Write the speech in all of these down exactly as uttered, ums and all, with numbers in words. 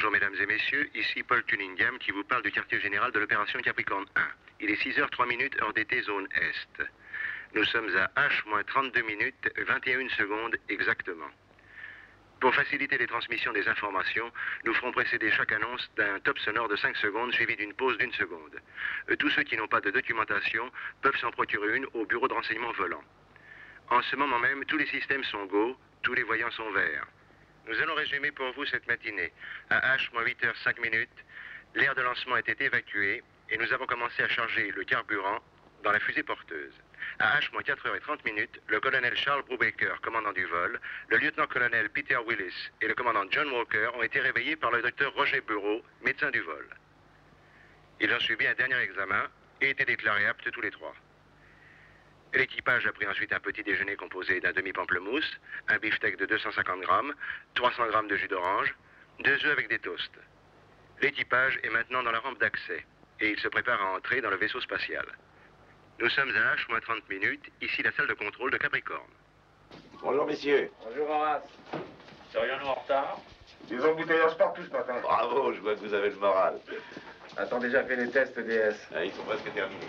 Bonjour mesdames et messieurs, ici Paul Cunningham qui vous parle du quartier général de l'opération Capricorne un. Il est six heures trois minutes heure d'été zone Est. Nous sommes à H moins trente-deux minutes vingt et une secondes exactement. Pour faciliter les transmissions des informations, nous ferons précéder chaque annonce d'un top sonore de cinq secondes suivi d'une pause d'une seconde. Euh, Tous ceux qui n'ont pas de documentation peuvent s'en procurer une au bureau de renseignement volant. En ce moment même, tous les systèmes sont go, tous les voyants sont verts. Nous allons résumer pour vous cette matinée. À H moins huit heures cinq minutes, l'aire de lancement était évacuée et nous avons commencé à charger le carburant dans la fusée porteuse. À H moins quatre heures trente minutes, le colonel Charles Brubaker, commandant du vol, le lieutenant-colonel Peter Willis et le commandant John Walker ont été réveillés par le docteur Roger Bureau, médecin du vol. Ils ont subi un dernier examen et étaient déclarés aptes tous les trois. L'équipage a pris ensuite un petit déjeuner composé d'un demi-pamplemousse, un beefsteak de deux cent cinquante grammes, trois cents grammes de jus d'orange, deux œufs avec des toasts. L'équipage est maintenant dans la rampe d'accès et il se prépare à entrer dans le vaisseau spatial. Nous sommes à H moins trente minutes, ici la salle de contrôle de Capricorne. Bonjour messieurs. Bonjour Horace. Serions-nous en retard? Ils ont goûté leur sport tout ce matin. Bravo, je vois que vous avez le moral. A-t-on déjà fait les tests D S? Ah, ils sont presque terminés.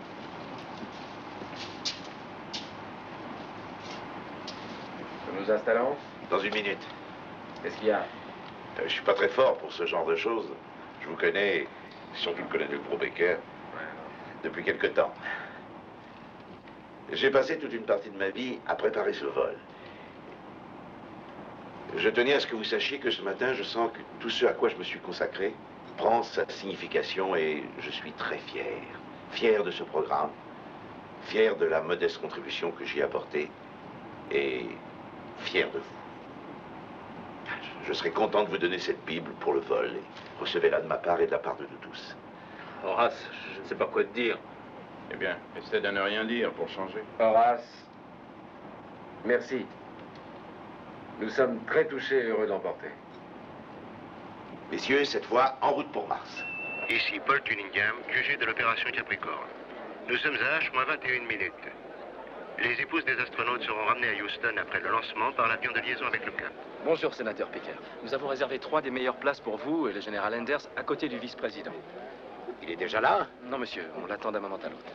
Nous nous installons? Dans une minute. Qu'est-ce qu'il y a? Euh, je suis pas très fort pour ce genre de choses. Je vous connais, surtout le colonel Brubaker, depuis quelque temps. J'ai passé toute une partie de ma vie à préparer ce vol. Je tenais à ce que vous sachiez que ce matin, je sens que tout ce à quoi je me suis consacré prend sa signification et je suis très fier. Fier de ce programme, fier de la modeste contribution que j'y ai apportée et fier de vous. Je serai content de vous donner cette Bible pour le vol et recevez-la de ma part et de la part de nous tous. Horace, je ne sais pas quoi te dire. Eh bien, essaie de ne rien dire pour changer. Horace, merci. Nous sommes très touchés et heureux d'emporter. Messieurs, cette fois, en route pour Mars. Ici Paul Cunningham, Q G de l'opération Capricorne. Nous sommes à H moins vingt et une minutes. Les épouses des astronautes seront ramenées à Houston après le lancement par l'avion de liaison avec le Cap. Bonjour, sénateur Picker. Nous avons réservé trois des meilleures places pour vous et le général Enders à côté du vice-président. Il est déjà là? Non, monsieur, on l'attend d'un moment à l'autre.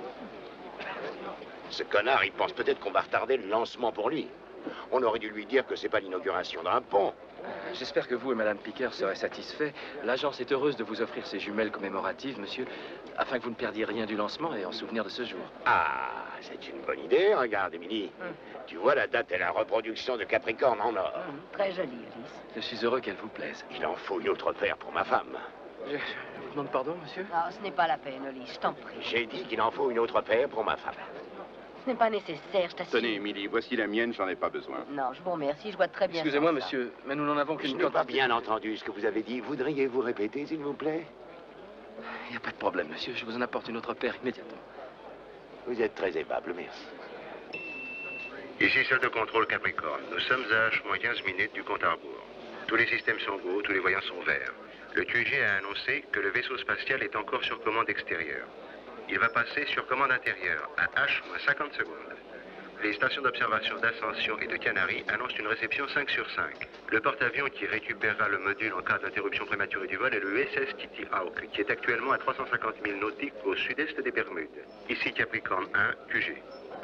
Ce connard, il pense peut-être qu'on va retarder le lancement pour lui. On aurait dû lui dire que c'est pas l'inauguration d'un pont. Euh, J'espère que vous et madame Picker serez satisfaits. L'agence est heureuse de vous offrir ces jumelles commémoratives, monsieur, afin que vous ne perdiez rien du lancement et en souvenir de ce jour. Ah, c'est une bonne idée, regarde, Émilie. Hum. Tu vois la date et la reproduction de Capricorne en or. Hum, très jolie, Alice. Je suis heureux qu'elle vous plaise. Il en faut une autre paire pour ma femme. Je, je vous demande pardon, monsieur? Non, ce n'est pas la peine, Alice, je t'en prie. J'ai dit qu'il en faut une autre paire pour ma femme. Ce n'est pas nécessaire, je t'assure. Tenez, Émilie, voici la mienne, j'en ai pas besoin. Non, je vous remercie, je vois très bien. Excusez-moi, sans ça. monsieur, mais nous n'en avons Je qu'une n'ai pas quantité. bien entendu ce que vous avez dit. Voudriez-vous répéter, s'il vous plaît? Il n'y a pas de problème, monsieur. Je vous en apporte une autre paire immédiatement. Vous êtes très aimable, merci. Ici salle de contrôle Capricorne. Nous sommes à H moins quinze minutes du compte à rebours. Tous les systèmes sont beaux, tous les voyants sont verts. Le Q G a annoncé que le vaisseau spatial est encore sur commande extérieure. Il va passer sur commande intérieure à H moins cinquante secondes. Les stations d'observation d'Ascension et de Canaries annoncent une réception cinq sur cinq. Le porte-avions qui récupérera le module en cas d'interruption prématurée du vol est le U S S Kitty Hawk, qui est actuellement à trois cent cinquante milles nautiques au sud-est des Bermudes. Ici Capricorne un, Q G.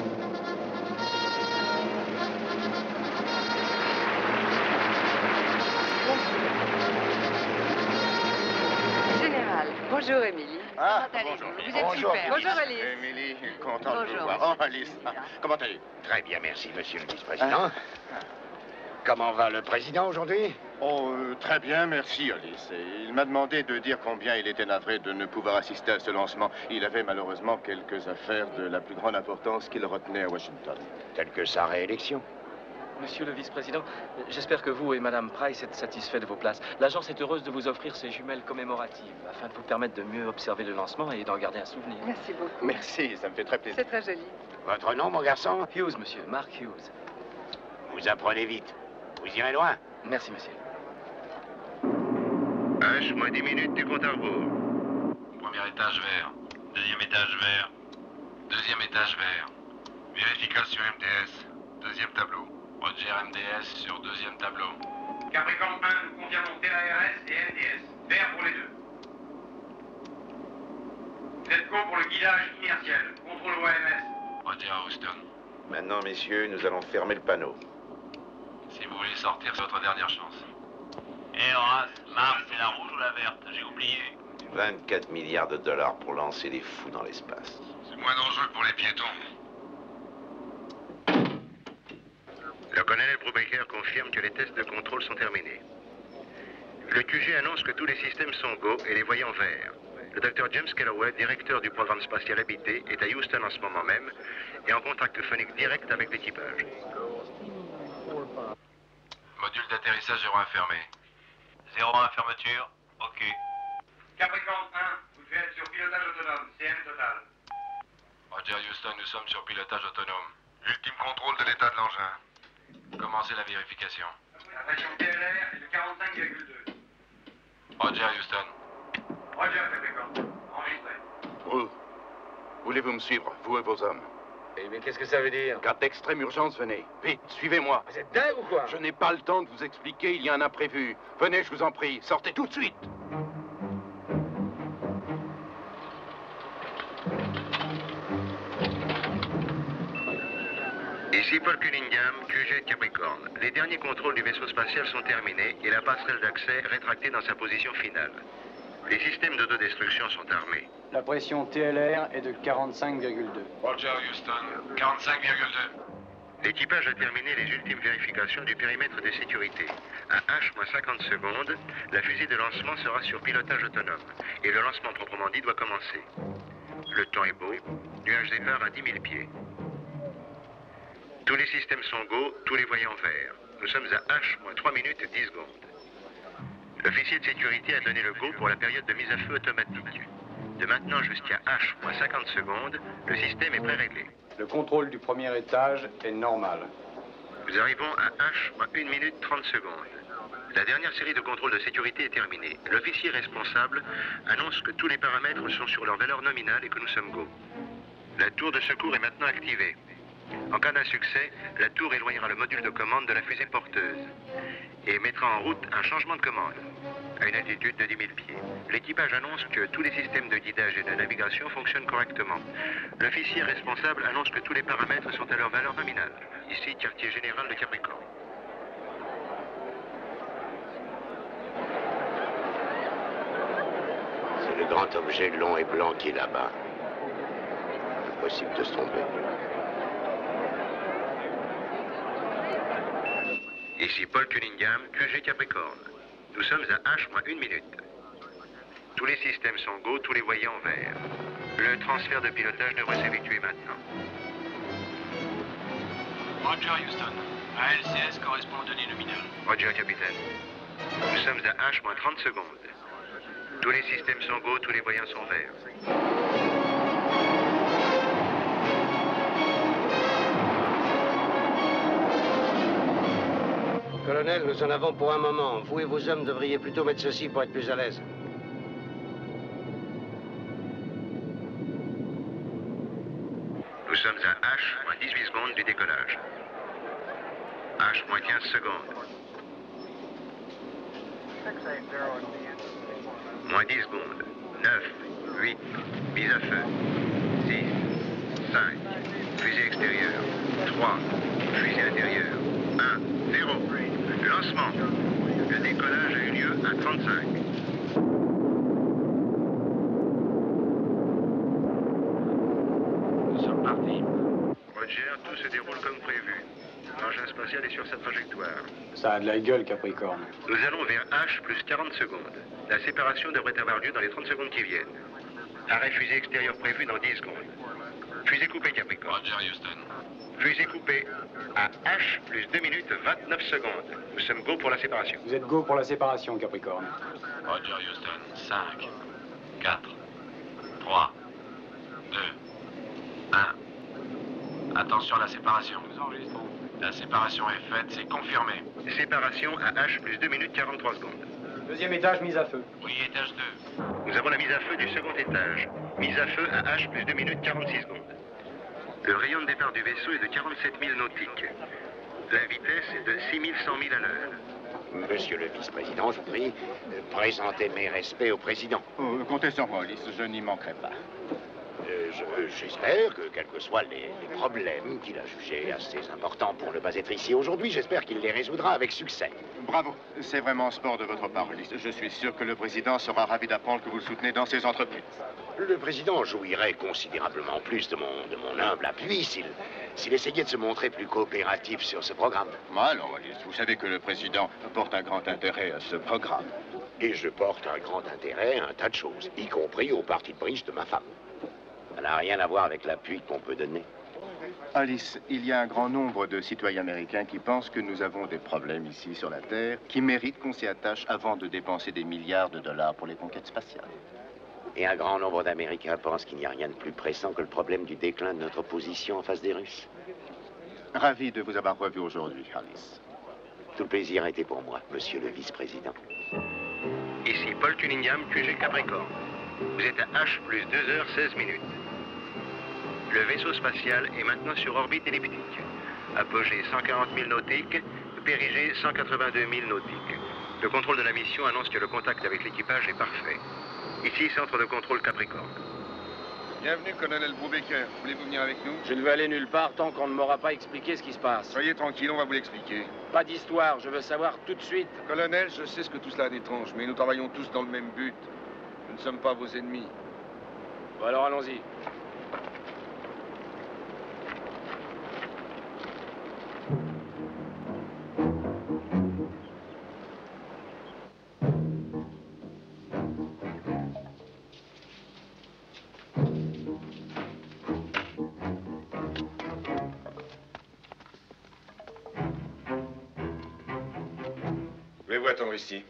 Général, bonjour Émilie. Ah, Comment allez-vous? bonjour. Vous êtes Bonjour. super. Bonjour Alice. Émilie, content de Bonjour, vous voir. monsieur. Oh, Alice, ah, comment allez-vous? Très bien, merci, monsieur le vice-président. Comment va le président aujourd'hui? Oh, euh, très bien, merci, Alice. Et il m'a demandé de dire combien il était navré de ne pouvoir assister à ce lancement. Il avait malheureusement quelques affaires de la plus grande importance qu'il retenait à Washington. Telle que sa réélection. Monsieur le vice-président, j'espère que vous et madame Price êtes satisfaits de vos places. L'agence est heureuse de vous offrir ces jumelles commémoratives afin de vous permettre de mieux observer le lancement et d'en garder un souvenir. Merci beaucoup. Merci, ça me fait très plaisir. C'est très joli. Votre nom, mon garçon? Hughes, monsieur, Mark Hughes. Vous apprenez vite. Vous irez loin. Merci, monsieur. H moins dix minutes du compte à rebours. Premier étage vert. Deuxième étage vert. Deuxième étage vert. Vérification M D S. Deuxième tableau. Roger M D S sur deuxième tableau. Capricorne un, nous confirmons T A R S et N D S. Vert pour les deux. Vous êtes go pour le guidage inertiel. Contrôle O M S. Roger Houston. Maintenant, messieurs, nous allons fermer le panneau. Si vous voulez sortir, c'est votre dernière chance. Eh Horace, Mars, c'est la rouge ou la verte? J'ai oublié. vingt-quatre milliards de dollars pour lancer des fous dans l'espace. C'est moins dangereux pour les piétons. Le colonel Brubaker confirme que les tests de contrôle sont terminés. Le Q G annonce que tous les systèmes sont go et les voyants verts. Le docteur James Calloway, directeur du programme spatial habité, est à Houston en ce moment même et en contact phonique direct avec l'équipage. Module d'atterrissage zéro un fermé. zéro un fermeture, ok. Capricorne un, vous devez être sur pilotage autonome, C M total. Roger Houston, nous sommes sur pilotage autonome. Ultime contrôle de l'état de l'engin. Commencez la vérification. La pression T L R est de quarante-cinq virgule deux. Roger Houston. Roger Capricorne, enregistré. Vous, voulez-vous me suivre, vous et vos hommes? Eh bien, qu'est-ce que ça veut dire? Garde d'extrême urgence, venez. Vite, suivez-moi. Vous êtes dingue ou quoi? Je n'ai pas le temps de vous expliquer, il y a un imprévu. Venez, je vous en prie, sortez tout de suite. Ici Paul Cunningham, Q G de Capricorne. Les derniers contrôles du vaisseau spatial sont terminés et la passerelle d'accès rétractée dans sa position finale. Les systèmes d'autodestruction sont armés. La pression T L R est de quarante-cinq virgule deux. Roger Houston, quarante-cinq virgule deux. L'équipage a terminé les ultimes vérifications du périmètre de sécurité. À H moins cinquante secondes, la fusée de lancement sera sur pilotage autonome et le lancement proprement dit doit commencer. Le temps est beau, nuage d'épars à dix mille pieds. Tous les systèmes sont go, tous les voyants verts. Nous sommes à H moins trois minutes dix secondes. L'officier de sécurité a donné le go pour la période de mise à feu automatique. De maintenant jusqu'à H moins cinquante secondes, le système est pré-réglé. Le contrôle du premier étage est normal. Nous arrivons à H moins une minute trente secondes. La dernière série de contrôles de sécurité est terminée. L'officier responsable annonce que tous les paramètres sont sur leur valeur nominale et que nous sommes go. La tour de secours est maintenant activée. En cas d'insuccès, la tour éloignera le module de commande de la fusée porteuse et mettra en route un changement de commande à une altitude de dix mille pieds. L'équipage annonce que tous les systèmes de guidage et de navigation fonctionnent correctement. L'officier responsable annonce que tous les paramètres sont à leur valeur nominale. Ici, quartier général de Capricorne. C'est le grand objet long et blanc qui est là-bas. Impossible de se tromper. Ici Paul Cunningham, Q G Capricorne. Nous sommes à H moins une minute. Tous les systèmes sont go, tous les voyants verts. Le transfert de pilotage devrait s'effectuer maintenant. Roger Houston. A L C S correspond aux données nominales. Roger, capitaine. Nous sommes à H moins trente secondes. Tous les systèmes sont go, tous les voyants sont verts. Colonel, nous en avons pour un moment. Vous et vos hommes devriez plutôt mettre ceci pour être plus à l'aise. Nous sommes à H moins dix-huit secondes du décollage. H moins quinze secondes. Moins dix secondes. neuf, huit, mise à feu. six, cinq, fusée extérieure. trois, fusée intérieure. un, zéro. Lancement. Le décollage a eu lieu à trente-cinq. Nous sommes partis. Roger, tout se déroule comme prévu. L'engin spatial est sur sa trajectoire. Ça a de la gueule, Capricorne. Nous allons vers H plus quarante secondes. La séparation devrait avoir lieu dans les trente secondes qui viennent. Arrêt fusée extérieure prévu dans dix secondes. Fusée coupée, Capricorne. Roger Houston. Fusée coupée à H plus deux minutes vingt-neuf secondes. Nous sommes go pour la séparation. Vous êtes go pour la séparation, Capricorne. Roger Houston. cinq, quatre, trois, deux, un. Attention à la séparation. Nous enregistrons. La séparation est faite, c'est confirmé. Séparation à H plus deux minutes quarante-trois secondes. Deuxième étage, mise à feu. Oui, étage deux. Nous avons la mise à feu du second étage. Mise à feu à H plus deux minutes quarante-six secondes. Le rayon de départ du vaisseau est de quarante-sept milles nautiques. La vitesse est de six mille cent milles à l'heure. Monsieur le vice-président, je vous prie, euh, présentez mes respects au président. Oh, comptez sur moi, Ulysse, je n'y manquerai pas. Euh, je- J'espère que, quels que soient les, les problèmes qu'il a jugés assez importants pour ne pas être ici aujourd'hui, j'espère qu'il les résoudra avec succès. Bravo, c'est vraiment sport de votre part, Ulysse. Je suis sûr que le président sera ravi d'apprendre que vous le soutenez dans ses entreprises. Le président jouirait considérablement plus de mon, de mon humble appui s'il s'il essayait de se montrer plus coopératif sur ce programme. Moi, alors, Ulysse, vous savez que le président porte un grand intérêt à ce programme. Et je porte un grand intérêt à un tas de choses, y compris au parti de bridge de ma femme. Ça n'a rien à voir avec l'appui qu'on peut donner. Alice, il y a un grand nombre de citoyens américains qui pensent que nous avons des problèmes ici sur la Terre qui méritent qu'on s'y attache avant de dépenser des milliards de dollars pour les conquêtes spatiales. Et un grand nombre d'Américains pensent qu'il n'y a rien de plus pressant que le problème du déclin de notre position en face des Russes. Ravi de vous avoir revu aujourd'hui, Alice. Tout le plaisir a été pour moi, monsieur le vice-président. Ici Paul Cunningham, Q G Capricorne. Vous êtes à H plus deux heures seize minutes. Le vaisseau spatial est maintenant sur orbite elliptique. Apogée cent quarante mille nautiques, périgée cent quatre-vingt-deux mille nautiques. Le contrôle de la mission annonce que le contact avec l'équipage est parfait. Ici, centre de contrôle Capricorne. Bienvenue, colonel Brubaker. Voulez-vous venir avec nous? Je ne veux aller nulle part tant qu'on ne m'aura pas expliqué ce qui se passe. Soyez tranquille, on va vous l'expliquer. Pas d'histoire, je veux savoir tout de suite. Colonel, je sais ce que tout cela est étrange, mais nous travaillons tous dans le même but. Nous ne sommes pas vos ennemis. Bon, alors allons-y. Voulez-vous attendre ici?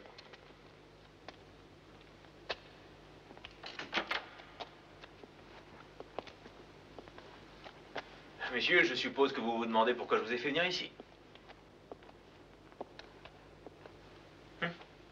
Messieurs, je suppose que vous vous demandez pourquoi je vous ai fait venir ici. Hum.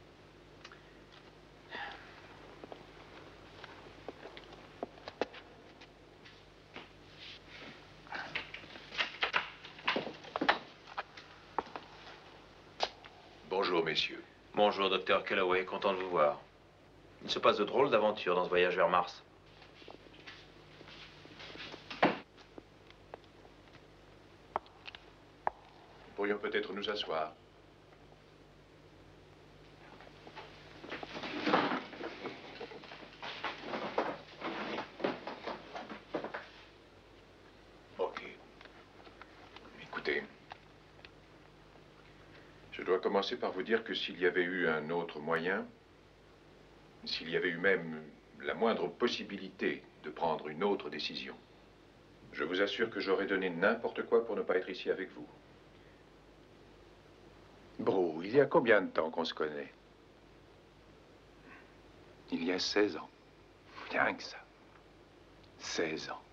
Bonjour, messieurs. Bonjour, docteur Calloway, content de vous voir. Il se passe de drôles d'aventures dans ce voyage vers Mars. Nous pourrions peut-être nous asseoir. Ok. Écoutez, je dois commencer par vous dire que s'il y avait eu un autre moyen, s'il y avait eu même la moindre possibilité de prendre une autre décision, je vous assure que j'aurais donné n'importe quoi pour ne pas être ici avec vous. Bro, il y a combien de temps qu'on se connaît? Il y a seize ans. Rien que ça. seize ans.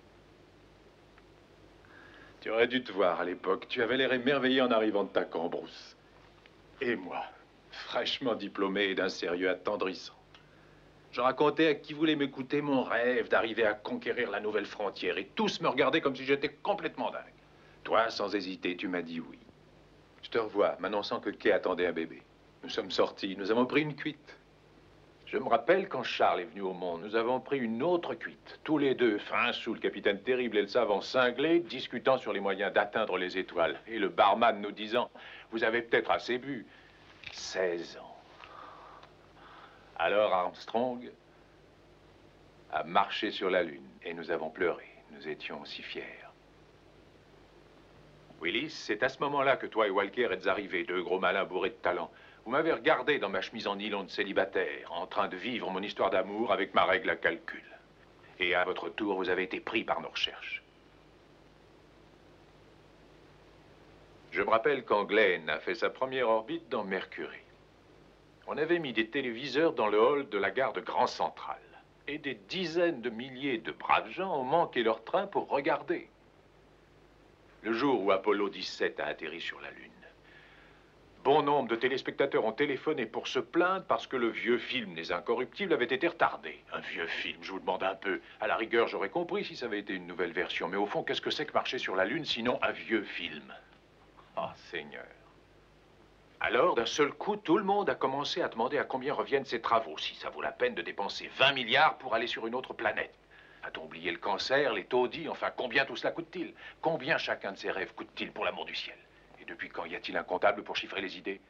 Tu aurais dû te voir à l'époque. Tu avais l'air émerveillé en arrivant de ta cambrousse. Et moi, fraîchement diplômé et d'un sérieux attendrissant. Je racontais à qui voulait m'écouter mon rêve d'arriver à conquérir la nouvelle frontière. Et tous me regardaient comme si j'étais complètement dingue. Toi, sans hésiter, tu m'as dit oui. Je te revois, m'annonçant que Kay attendait un bébé. Nous sommes sortis, nous avons pris une cuite. Je me rappelle quand Charles est venu au monde, nous avons pris une autre cuite. Tous les deux, fins sous le capitaine Terrible et le savant cinglé, discutant sur les moyens d'atteindre les étoiles. Et le barman nous disant, vous avez peut-être assez bu. seize ans. Alors Armstrong a marché sur la Lune et nous avons pleuré. Nous étions si fiers. Willis, c'est à ce moment-là que toi et Walker êtes arrivés, deux gros malins bourrés de talent. Vous m'avez regardé dans ma chemise en nylon de célibataire, en train de vivre mon histoire d'amour avec ma règle à calcul. Et à votre tour, vous avez été pris par nos recherches. Je me rappelle quand Glenn a fait sa première orbite dans Mercury. On avait mis des téléviseurs dans le hall de la gare de Grand Central. Et des dizaines de milliers de braves gens ont manqué leur train pour regarder. Le jour où Apollo dix-sept a atterri sur la Lune, bon nombre de téléspectateurs ont téléphoné pour se plaindre parce que le vieux film Les Incorruptibles avait été retardé. Un vieux film, je vous demande un peu. À la rigueur, j'aurais compris si ça avait été une nouvelle version. Mais au fond, qu'est-ce que c'est que marcher sur la Lune sinon un vieux film? Oh, Seigneur. Alors, d'un seul coup, tout le monde a commencé à demander à combien reviennent ces travaux, si ça vaut la peine de dépenser vingt milliards pour aller sur une autre planète. A-t-on oublié le cancer, les taudis, enfin, combien tout cela coûte-t-il? Combien chacun de ces rêves coûte-t-il pour l'amour du ciel? Et depuis quand y a-t-il un comptable pour chiffrer les idées?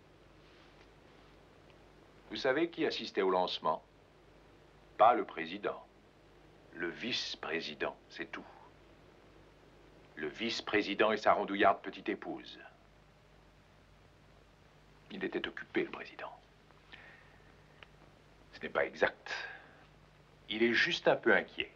Vous savez qui assistait au lancement? Pas le président. Le vice-président, c'est tout. Le vice-président et sa rondouillarde petite épouse. Il était occupé, le président. Ce n'est pas exact. Il est juste un peu inquiet.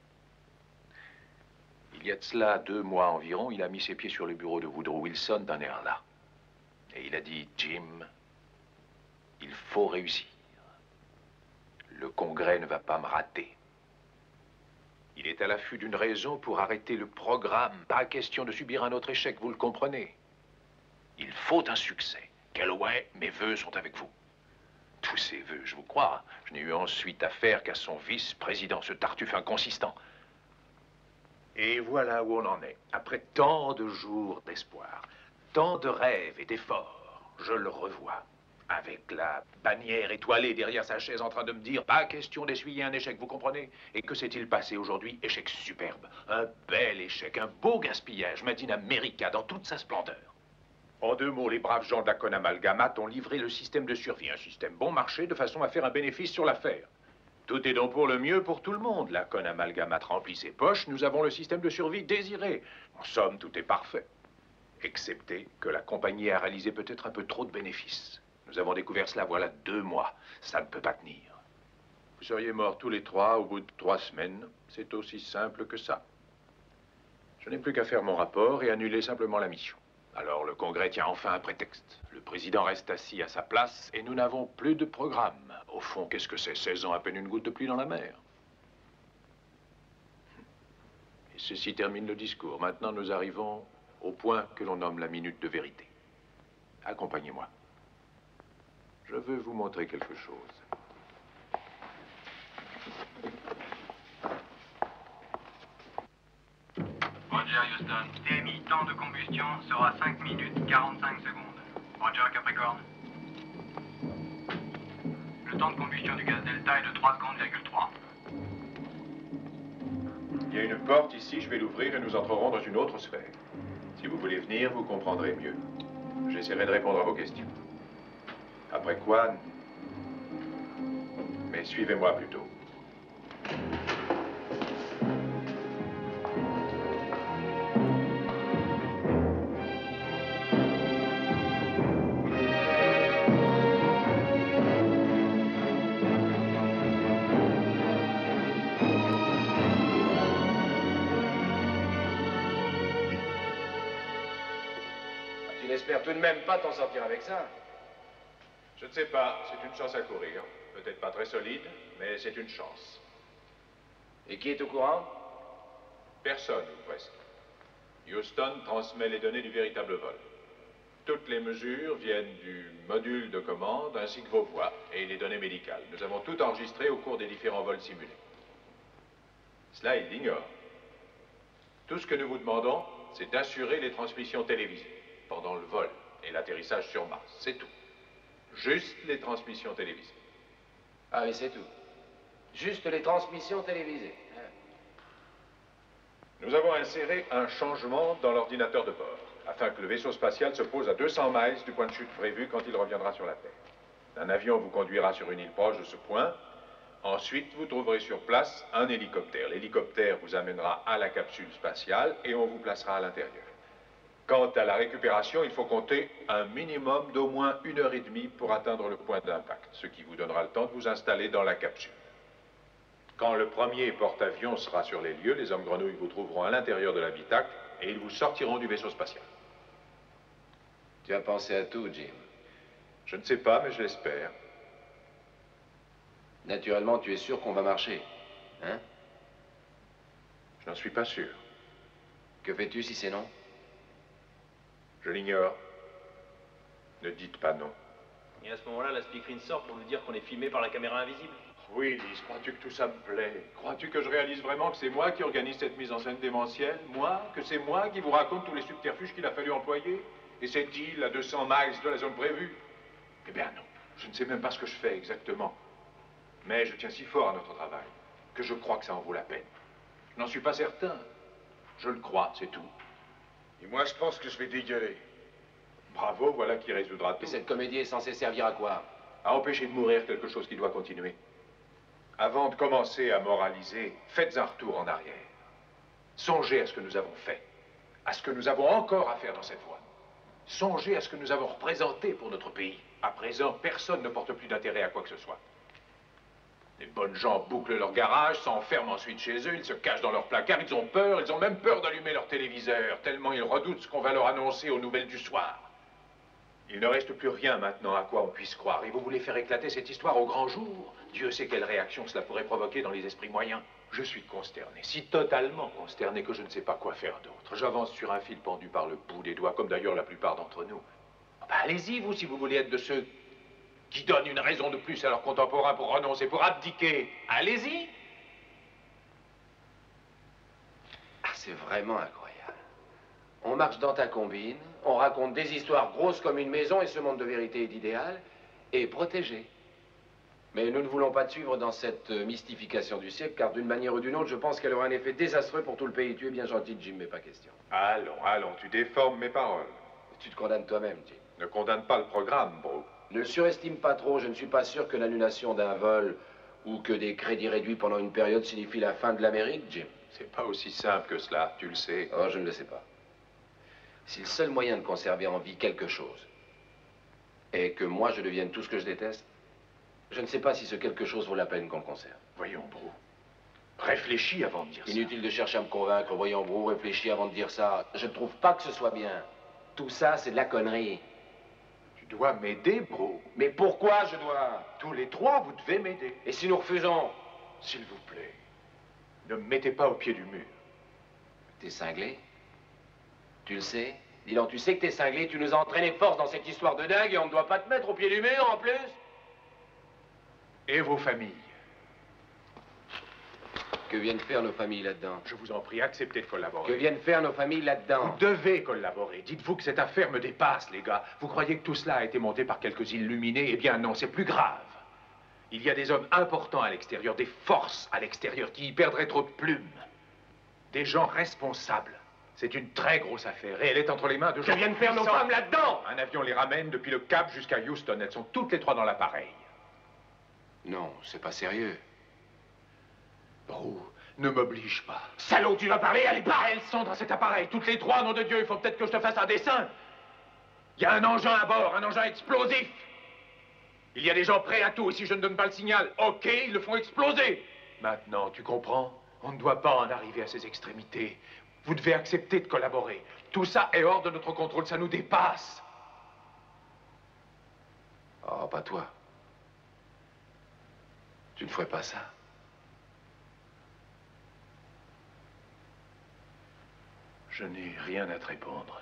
Il y a de cela deux mois environ, il a mis ses pieds sur le bureau de Woodrow Wilson d'un air là. Et il a dit, Jim, il faut réussir. Le Congrès ne va pas me rater. Il est à l'affût d'une raison pour arrêter le programme. Pas question de subir un autre échec, vous le comprenez. Il faut un succès. Calloway, mes vœux sont avec vous. Tous ces vœux, je vous crois. Je n'ai eu ensuite affaire qu'à son vice-président, ce tartuffe inconsistant. Et voilà où on en est. Après tant de jours d'espoir, tant de rêves et d'efforts, je le revois. Avec la bannière étoilée derrière sa chaise en train de me dire « Pas question d'essuyer un échec, vous comprenez ?» Et que s'est-il passé aujourd'hui? Échec superbe. Un bel échec, un beau gaspillage, made in America dans toute sa splendeur. En deux mots, les braves gens de la Con-Amalgamate ont livré le système de survie, un système bon marché, de façon à faire un bénéfice sur l'affaire. Tout est donc pour le mieux pour tout le monde. La Con-Amalgamate remplit ses poches, nous avons le système de survie désiré. En somme, tout est parfait. Excepté que la compagnie a réalisé peut-être un peu trop de bénéfices. Nous avons découvert cela voilà deux mois. Ça ne peut pas tenir. Vous seriez morts tous les trois au bout de trois semaines. C'est aussi simple que ça. Je n'ai plus qu'à faire mon rapport et annuler simplement la mission. Alors le Congrès tient enfin un prétexte. Le président reste assis à sa place et nous n'avons plus de programme. Au fond, qu'est-ce que c'est? seize ans, à peine une goutte de pluie dans la mer. Et ceci termine le discours. Maintenant, nous arrivons au point que l'on nomme la minute de vérité. Accompagnez-moi. Je veux vous montrer quelque chose. Roger, Houston. T M I, temps de combustion sera cinq minutes quarante-cinq secondes. Roger, Capricorne. Le temps de combustion du gaz Delta est de trois secondes, virgule trois. Il y a une porte ici, je vais l'ouvrir et nous entrerons dans une autre sphère. Si vous voulez venir, vous comprendrez mieux. J'essaierai de répondre à vos questions. Après quoi... Mais suivez-moi plutôt. Tu n'espères tout de même pas t'en sortir avec ça? Je ne sais pas, c'est une chance à courir. Peut-être pas très solide, mais c'est une chance. Et qui est au courant? Personne, ou presque. Houston transmet les données du véritable vol. Toutes les mesures viennent du module de commande ainsi que vos voix et les données médicales. Nous avons tout enregistré au cours des différents vols simulés. Cela, il l'ignore. Tout ce que nous vous demandons, c'est d'assurer les transmissions télévisées pendant le vol et l'atterrissage sur Mars. C'est tout. Juste les transmissions télévisées. Ah, mais c'est tout. Juste les transmissions télévisées. Nous avons inséré un changement dans l'ordinateur de bord, afin que le vaisseau spatial se pose à deux cents miles du point de chute prévu quand il reviendra sur la Terre. Un avion vous conduira sur une île proche de ce point. Ensuite, vous trouverez sur place un hélicoptère. L'hélicoptère vous amènera à la capsule spatiale et on vous placera à l'intérieur. Quant à la récupération, il faut compter un minimum d'au moins une heure et demie pour atteindre le point d'impact, ce qui vous donnera le temps de vous installer dans la capsule. Quand le premier porte-avions sera sur les lieux, les hommes grenouilles vous trouveront à l'intérieur de l'habitacle et ils vous sortiront du vaisseau spatial. Tu as pensé à tout, Jim? Je ne sais pas, mais je l'espère. Naturellement, tu es sûr qu'on va marcher, hein? Je n'en suis pas sûr. Que fais-tu si c'est non? Je l'ignore. Ne dites pas non. Et à ce moment-là, la speakerine sort pour nous dire qu'on est filmé par la caméra invisible. Oui, Lise, crois-tu que tout ça me plaît? Crois-tu que je réalise vraiment que c'est moi qui organise cette mise en scène démentielle? Moi? Que c'est moi qui vous raconte tous les subterfuges qu'il a fallu employer? Et cette île à deux cents miles de la zone prévue? Eh bien non, je ne sais même pas ce que je fais exactement. Mais je tiens si fort à notre travail que je crois que ça en vaut la peine. Je n'en suis pas certain. Je le crois, c'est tout. Et moi, je pense que je vais dégueuler. Bravo, voilà qui résoudra tout. Et cette comédie est censée servir à quoi? À empêcher de mourir quelque chose qui doit continuer. Avant de commencer à moraliser, faites un retour en arrière. Songez à ce que nous avons fait, à ce que nous avons encore à faire dans cette voie. Songez à ce que nous avons représenté pour notre pays. À présent, personne ne porte plus d'intérêt à quoi que ce soit. Les bonnes gens bouclent leur garage, s'enferment ensuite chez eux, ils se cachent dans leur placard, ils ont peur, ils ont même peur d'allumer leur téléviseur, tellement ils redoutent ce qu'on va leur annoncer aux nouvelles du soir. Il ne reste plus rien maintenant à quoi on puisse croire. Et vous voulez faire éclater cette histoire au grand jour? Dieu sait quelle réaction cela pourrait provoquer dans les esprits moyens. Je suis consterné, si totalement consterné que je ne sais pas quoi faire d'autre. J'avance sur un fil pendu par le bout des doigts, comme d'ailleurs la plupart d'entre nous. Ah ben, allez-y, vous, si vous voulez être de ceux qui donnent une raison de plus à leurs contemporains pour renoncer, pour abdiquer. Allez-y. Ah, c'est vraiment incroyable. On marche dans ta combine, on raconte des histoires grosses comme une maison, et ce monde de vérité et d'idéal est protégé. Mais nous ne voulons pas te suivre dans cette mystification du siècle, car d'une manière ou d'une autre, je pense qu'elle aura un effet désastreux pour tout le pays. Tu es bien gentil, Jim, mais pas question. Allons, allons, tu déformes mes paroles. Tu te condamnes toi-même, Jim. Ne condamne pas le programme, bro. Ne le surestime pas trop. Je ne suis pas sûr que l'annulation d'un vol ou que des crédits réduits pendant une période signifie la fin de l'Amérique, Jim. C'est pas aussi simple que cela, tu le sais. Oh, je ne le sais pas. Si le seul moyen de conserver en vie quelque chose est que moi je devienne tout ce que je déteste, je ne sais pas si ce quelque chose vaut la peine qu'on le conserve. Voyons, Bro. Réfléchis avant de dire ça. Inutile de chercher à me convaincre. Voyons, Bro, réfléchis avant de dire ça. Je ne trouve pas que ce soit bien. Tout ça, c'est de la connerie. Tu dois m'aider, Bro. Mais pourquoi je dois? Tous les trois, vous devez m'aider. Et si nous refusons? S'il vous plaît, ne me mettez pas au pied du mur. T'es cinglé? Tu le sais? Dis donc, tu sais que t'es cinglé, tu nous as entraîné force dans cette histoire de dingue et on ne doit pas te mettre au pied du mur en plus? Et vos familles? Que viennent faire nos familles là-dedans? Je vous en prie, acceptez de collaborer. Que viennent faire nos familles là-dedans? Vous devez collaborer. Dites-vous que cette affaire me dépasse, les gars. Vous croyez que tout cela a été monté par quelques illuminés? Eh bien non, c'est plus grave. Il y a des hommes importants à l'extérieur, des forces à l'extérieur qui y perdraient trop de plumes. Des gens responsables. C'est une très grosse affaire et elle est entre les mains de gens... Que viennent faire nos femmes là-dedans? Un avion les ramène depuis le Cap jusqu'à Houston. Elles sont toutes les trois dans l'appareil. Non, c'est pas sérieux. Bro, ne m'oblige pas. Salaud, tu vas parler, allez, parle! Elles sont dans cet appareil, toutes les trois, nom de Dieu. Il faut peut-être que je te fasse un dessin. Il y a un engin à bord, un engin explosif. Il y a des gens prêts à tout, et si je ne donne pas le signal, ok, ils le font exploser. Maintenant, tu comprends? On ne doit pas en arriver à ces extrémités. Vous devez accepter de collaborer. Tout ça est hors de notre contrôle, ça nous dépasse. Oh, pas toi. Tu ne ferais pas ça. Je n'ai rien à te répondre.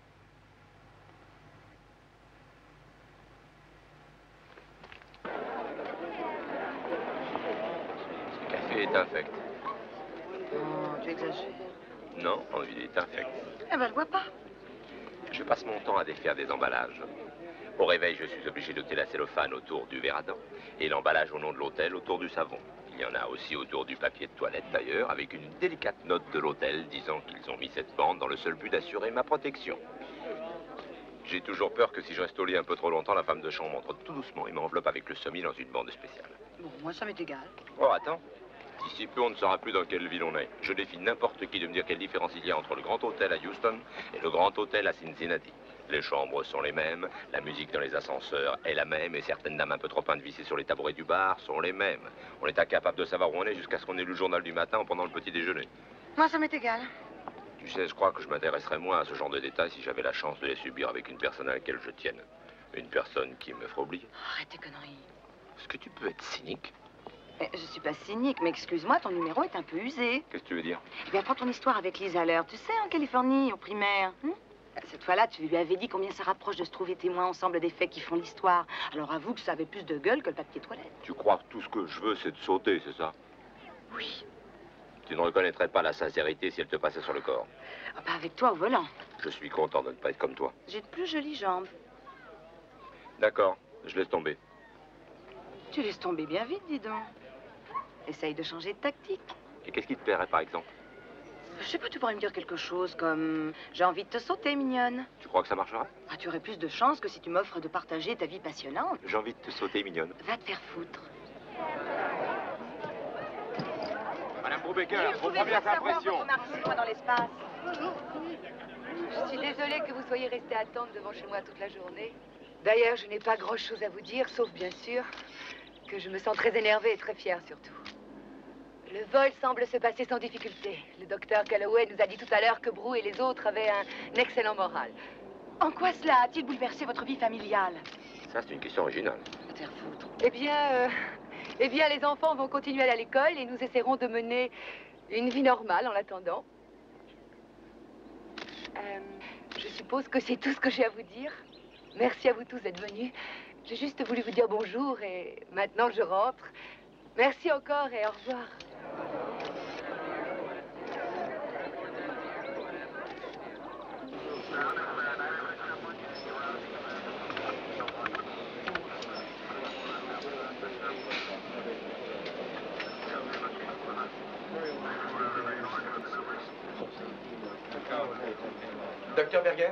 Ce café est infect. Oh, tu exagères. Non, il est infect. Eh ben, je vois pas. Je passe mon temps à défaire des emballages. Au réveil, je suis obligé d'ôter la cellophane autour du verre à dents et l'emballage au nom de l'hôtel autour du savon. Il y en a aussi autour du papier de toilette d'ailleurs, avec une délicate note de l'hôtel disant qu'ils ont mis cette bande dans le seul but d'assurer ma protection. J'ai toujours peur que si je reste au lit un peu trop longtemps, la femme de chambre entre tout doucement et m'enveloppe avec le semis dans une bande spéciale. Bon, moi, ça m'est égal. Oh, attends. D'ici peu, on ne saura plus dans quelle ville on est. Je défie n'importe qui de me dire quelle différence il y a entre le Grand Hôtel à Houston et le Grand Hôtel à Cincinnati. Les chambres sont les mêmes, la musique dans les ascenseurs est la même, et certaines dames un peu trop vissées sur les tabourets du bar sont les mêmes. On est incapable de savoir où on est jusqu'à ce qu'on ait lu le journal du matin pendant le petit déjeuner. Moi, ça m'est égal. Tu sais, je crois que je m'intéresserais moins à ce genre de détails si j'avais la chance de les subir avec une personne à laquelle je tienne. Une personne qui me ferait oublier. Arrête tes conneries. Est-ce que tu peux être cynique? Mais je suis pas cynique, mais excuse-moi, ton numéro est un peu usé. Qu'est-ce que tu veux dire? Eh bien, prends ton histoire avec Lisa Haller, tu sais, en Californie, au primaire. Hein? Cette fois-là, tu lui avais dit combien ça rapproche de se trouver témoin ensemble des faits qui font l'histoire. Alors avoue que ça avait plus de gueule que le papier toilette. Tu crois que tout ce que je veux, c'est de sauter, c'est ça? Oui. Tu ne reconnaîtrais pas la sincérité si elle te passait sur le corps? Ah, bah avec toi au volant. Je suis content de ne pas être comme toi. J'ai de plus jolies jambes. D'accord, je laisse tomber. Tu laisses tomber bien vite, dis donc. Essaye de changer de tactique. Et qu'est-ce qui te plairait, par exemple? Je sais pas, tu pourrais me dire quelque chose comme... J'ai envie de te sauter, mignonne. Tu crois que ça marchera? Ah, tu aurais plus de chance que si tu m'offres de partager ta vie passionnante. J'ai envie de te sauter, mignonne. Va te faire foutre. Madame Beaubecquer, vos premières impressions. dans l'espace. Je suis désolée que vous soyez resté attendre devant chez moi toute la journée. D'ailleurs, je n'ai pas grand-chose à vous dire, sauf bien sûr que je me sens très énervée et très fière surtout. Le vol semble se passer sans difficulté. Le docteur Calloway nous a dit tout à l'heure que Brou et les autres avaient un excellent moral. En quoi cela a-t-il bouleversé votre vie familiale? Ça, c'est une question originale. Va te faire foutre. Eh bien, euh, eh bien, les enfants vont continuer à aller à l'école et nous essaierons de mener une vie normale en l'attendant. Euh, je suppose que c'est tout ce que j'ai à vous dire. Merci à vous tous d'être venus. J'ai juste voulu vous dire bonjour et maintenant je rentre. Merci encore et au revoir. Docteur Berger?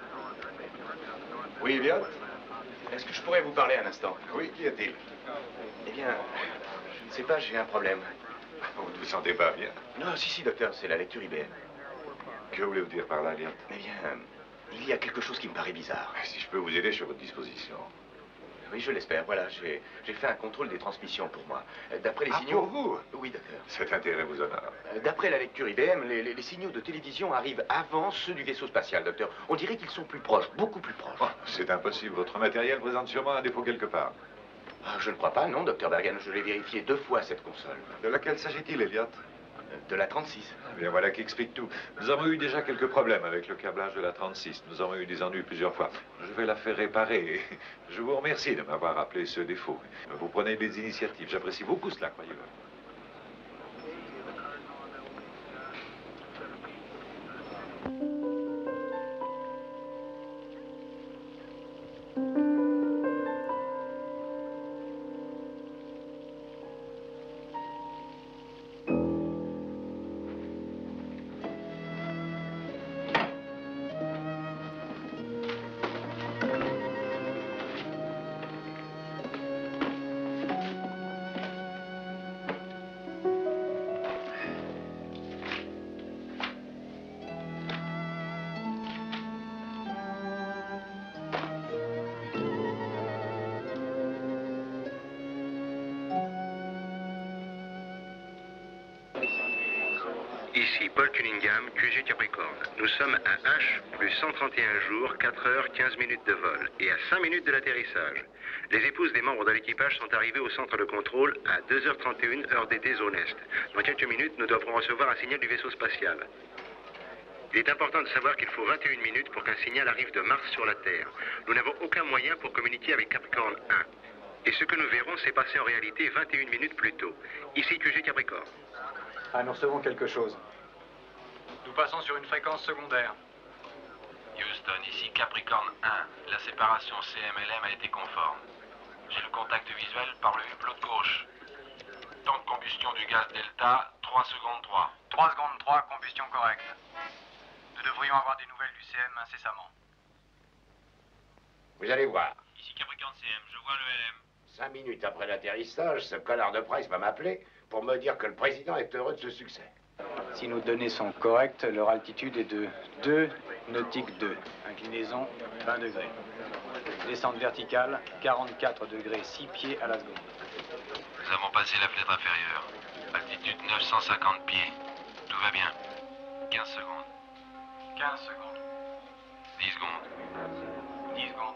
Oui, Elliot? Est-ce que je pourrais vous parler un instant? Oui, qu'y a-t-il? Eh bien, je ne sais pas, j'ai un problème. Vous ne vous sentez pas bien? Non, si, si, docteur, c'est la lecture I B M. Que voulez-vous dire par là, Elliot? Eh bien, il y a quelque chose qui me paraît bizarre. Si je peux vous aider, je suis à votre disposition. Oui, je l'espère. Voilà, j'ai j'ai fait un contrôle des transmissions pour moi. D'après les Ah, signaux... pour vous? Oui, docteur. Cet intérêt vous honore. D'après la lecture I B M, les, les, les signaux de télévision arrivent avant ceux du vaisseau spatial, docteur. On dirait qu'ils sont plus proches, beaucoup plus proches. Oh, c'est impossible. Votre matériel présente sûrement un défaut quelque part. Ah, je ne crois pas, non, docteur Bergen. Je l'ai vérifié deux fois, cette console. De laquelle s'agit-il, Elliot? De la trente-six. Eh bien, voilà qui explique tout. Nous avons eu déjà quelques problèmes avec le câblage de la trente-six. Nous avons eu des ennuis plusieurs fois. Je vais la faire réparer. Je vous remercie de m'avoir rappelé ce défaut. Vous prenez des initiatives. J'apprécie beaucoup cela, croyez-le. Ici Paul Cunningham, Q G Capricorne. Nous sommes à H plus cent trente et un jours, quatre heures, quinze minutes de vol et à cinq minutes de l'atterrissage. Les épouses des membres de l'équipage sont arrivées au centre de contrôle à deux heures trente et une, heure d'été zone Est. Dans quelques minutes, nous devrons recevoir un signal du vaisseau spatial. Il est important de savoir qu'il faut vingt et une minutes pour qu'un signal arrive de Mars sur la Terre. Nous n'avons aucun moyen pour communiquer avec Capricorne un. Et ce que nous verrons s'est passé en réalité vingt et une minutes plus tôt. Ici Q G Capricorne. Ah, nous recevons quelque chose. Nous passons sur une fréquence secondaire. Houston, ici Capricorne un. La séparation C M L M a été conforme. J'ai le contact visuel par le hublot de gauche. Temps de combustion du gaz Delta, trois secondes trois. trois secondes trois, combustion correcte. Nous devrions avoir des nouvelles du C M incessamment. Vous allez voir. Ici Capricorne C M, je vois le L M. Cinq minutes après l'atterrissage, ce connard de Price va m'appeler pour me dire que le président est heureux de ce succès. Si nos données sont correctes, leur altitude est de deux nautiques deux. Inclinaison vingt degrés. Descente verticale quarante-quatre degrés six pieds à la seconde. Nous avons passé la fenêtre inférieure. Altitude neuf cent cinquante pieds. Tout va bien. quinze secondes. quinze secondes. dix secondes. dix secondes.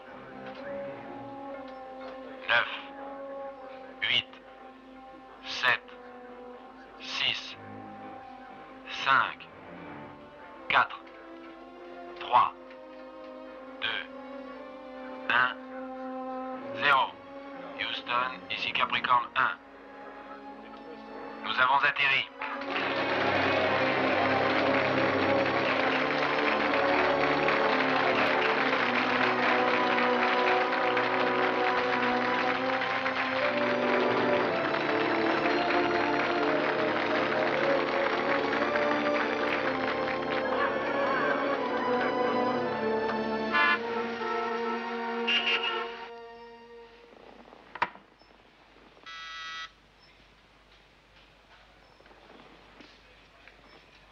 neuf. huit. sept. six. cinq. quatre. trois. deux. un. zéro. Houston, ici Capricorne un. Nous avons atterri.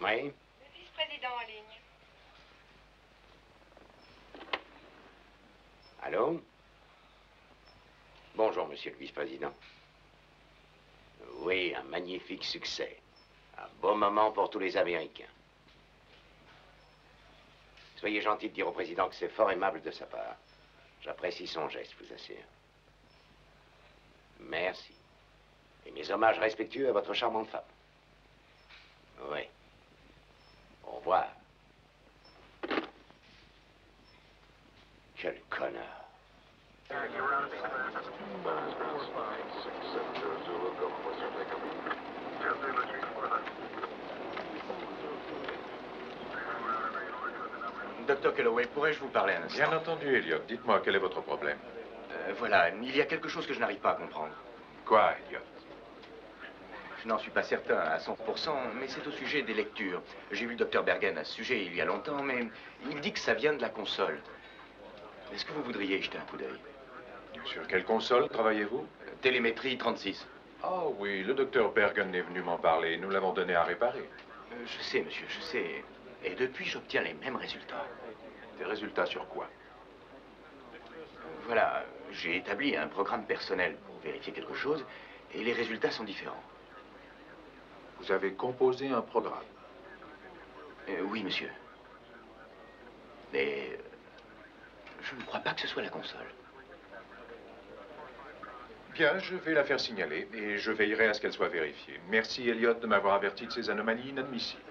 Oui. Le vice-président en ligne. Allô? Bonjour, monsieur le vice-président. Oui, un magnifique succès. Un beau moment pour tous les Américains. Soyez gentil de dire au président que c'est fort aimable de sa part. J'apprécie son geste, je vous assure. Merci. Et mes hommages respectueux à votre charmante femme. Oui. Au revoir. Quel connard. Docteur Kellaway, pourrais-je vous parler un instant? Bien entendu, Elliot. Dites-moi, quel est votre problème? Euh, voilà, il y a quelque chose que je n'arrive pas à comprendre. Quoi, Elliot? Je n'en suis pas certain à cent pour cent, mais c'est au sujet des lectures. J'ai vu le docteur Bergen à ce sujet il y a longtemps, mais il dit que ça vient de la console. Est-ce que vous voudriez y jeter un coup d'œil? Sur quelle console travaillez-vous? euh, Télémétrie trente-six. Ah oui, le docteur Bergen est venu m'en parler. Nous l'avons donné à réparer. Euh, je sais, monsieur, je sais. Et depuis, j'obtiens les mêmes résultats. Des résultats sur quoi? Voilà, j'ai établi un programme personnel pour vérifier quelque chose, et les résultats sont différents. Vous avez composé un programme? Euh, oui, monsieur. Mais euh, je ne crois pas que ce soit la console. Bien, je vais la faire signaler, et je veillerai à ce qu'elle soit vérifiée. Merci, Elliot, de m'avoir averti de ces anomalies inadmissibles.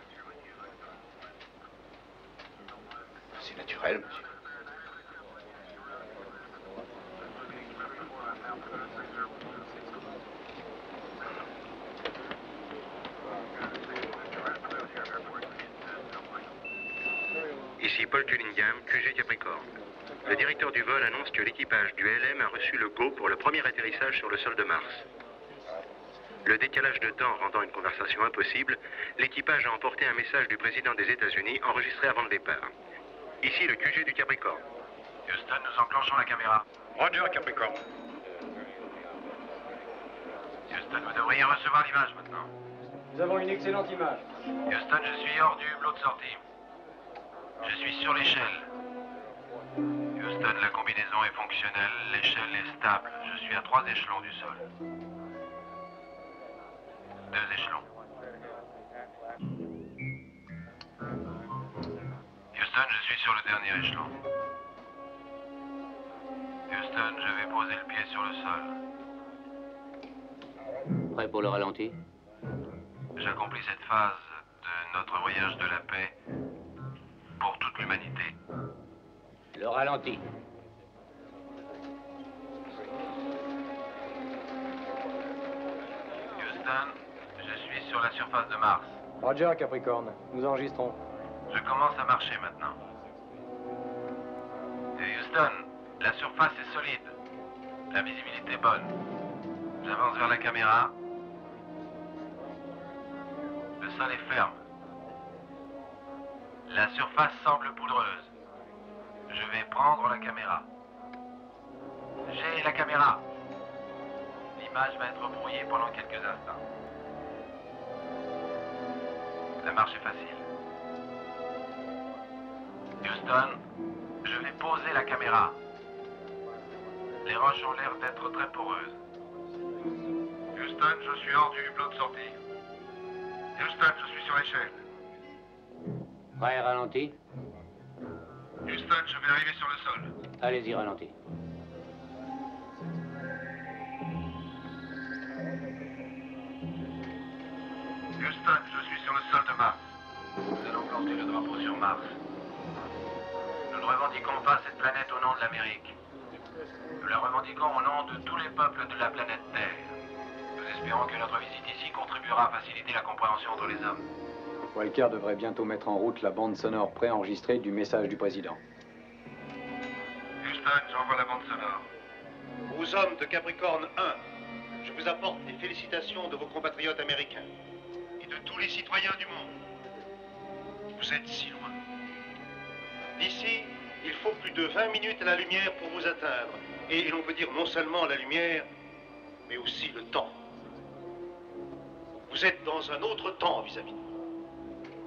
C'est naturel, monsieur. Ici Paul Cunningham, Q G Capricorne. Le directeur du vol annonce que l'équipage du L M a reçu le go pour le premier atterrissage sur le sol de Mars. Le décalage de temps rendant une conversation impossible, l'équipage a emporté un message du président des États-Unis enregistré avant le départ. Ici le Q G du Capricorne. Houston, nous enclenchons la caméra. Roger, Capricorne. Houston, vous devriez recevoir l'image maintenant. Nous avons une excellente image. Houston, je suis hors du hublot de sortie. Je suis sur l'échelle. Houston, la combinaison est fonctionnelle, l'échelle est stable. Je suis à trois échelons du sol. Deux échelons. Houston, je suis sur le dernier échelon. Houston, je vais poser le pied sur le sol. Prêt pour le ralenti? J'accomplis cette phase de notre voyage de la paix pour toute l'humanité. Le ralenti. Houston, je suis sur la surface de Mars. Roger, Capricorne. Nous enregistrons. Je commence à marcher maintenant. Et Houston, la surface est solide. La visibilité est bonne. J'avance vers la caméra. Le sol est ferme. La surface semble poudreuse. Je vais prendre la caméra. J'ai la caméra. L'image va être brouillée pendant quelques instants. La marche est facile. Houston, je vais poser la caméra. Les roches ont l'air d'être très poreuses. Houston, je suis hors du hublot de sortie. Houston, je suis sur l'échelle. Prêt, ralenti. Houston, je vais arriver sur le sol. Allez-y, ralenti. Houston, je suis sur le sol de Mars. Nous allons planter le drapeau sur Mars. Nous ne revendiquons pas cette planète au nom de l'Amérique. Nous la revendiquons au nom de tous les peuples de la planète Terre. Nous espérons que notre visite ici contribuera à faciliter la compréhension entre les hommes. Walker devrait bientôt mettre en route la bande sonore préenregistrée du message du président. Houston, j'envoie la bande sonore. Aux hommes de Capricorne un, je vous apporte les félicitations de vos compatriotes américains et de tous les citoyens du monde. Vous êtes si loin. D'ici, il faut plus de vingt minutes à la lumière pour vous atteindre. Et l'on peut dire non seulement la lumière, mais aussi le temps. Vous êtes dans un autre temps vis-à-vis de nous.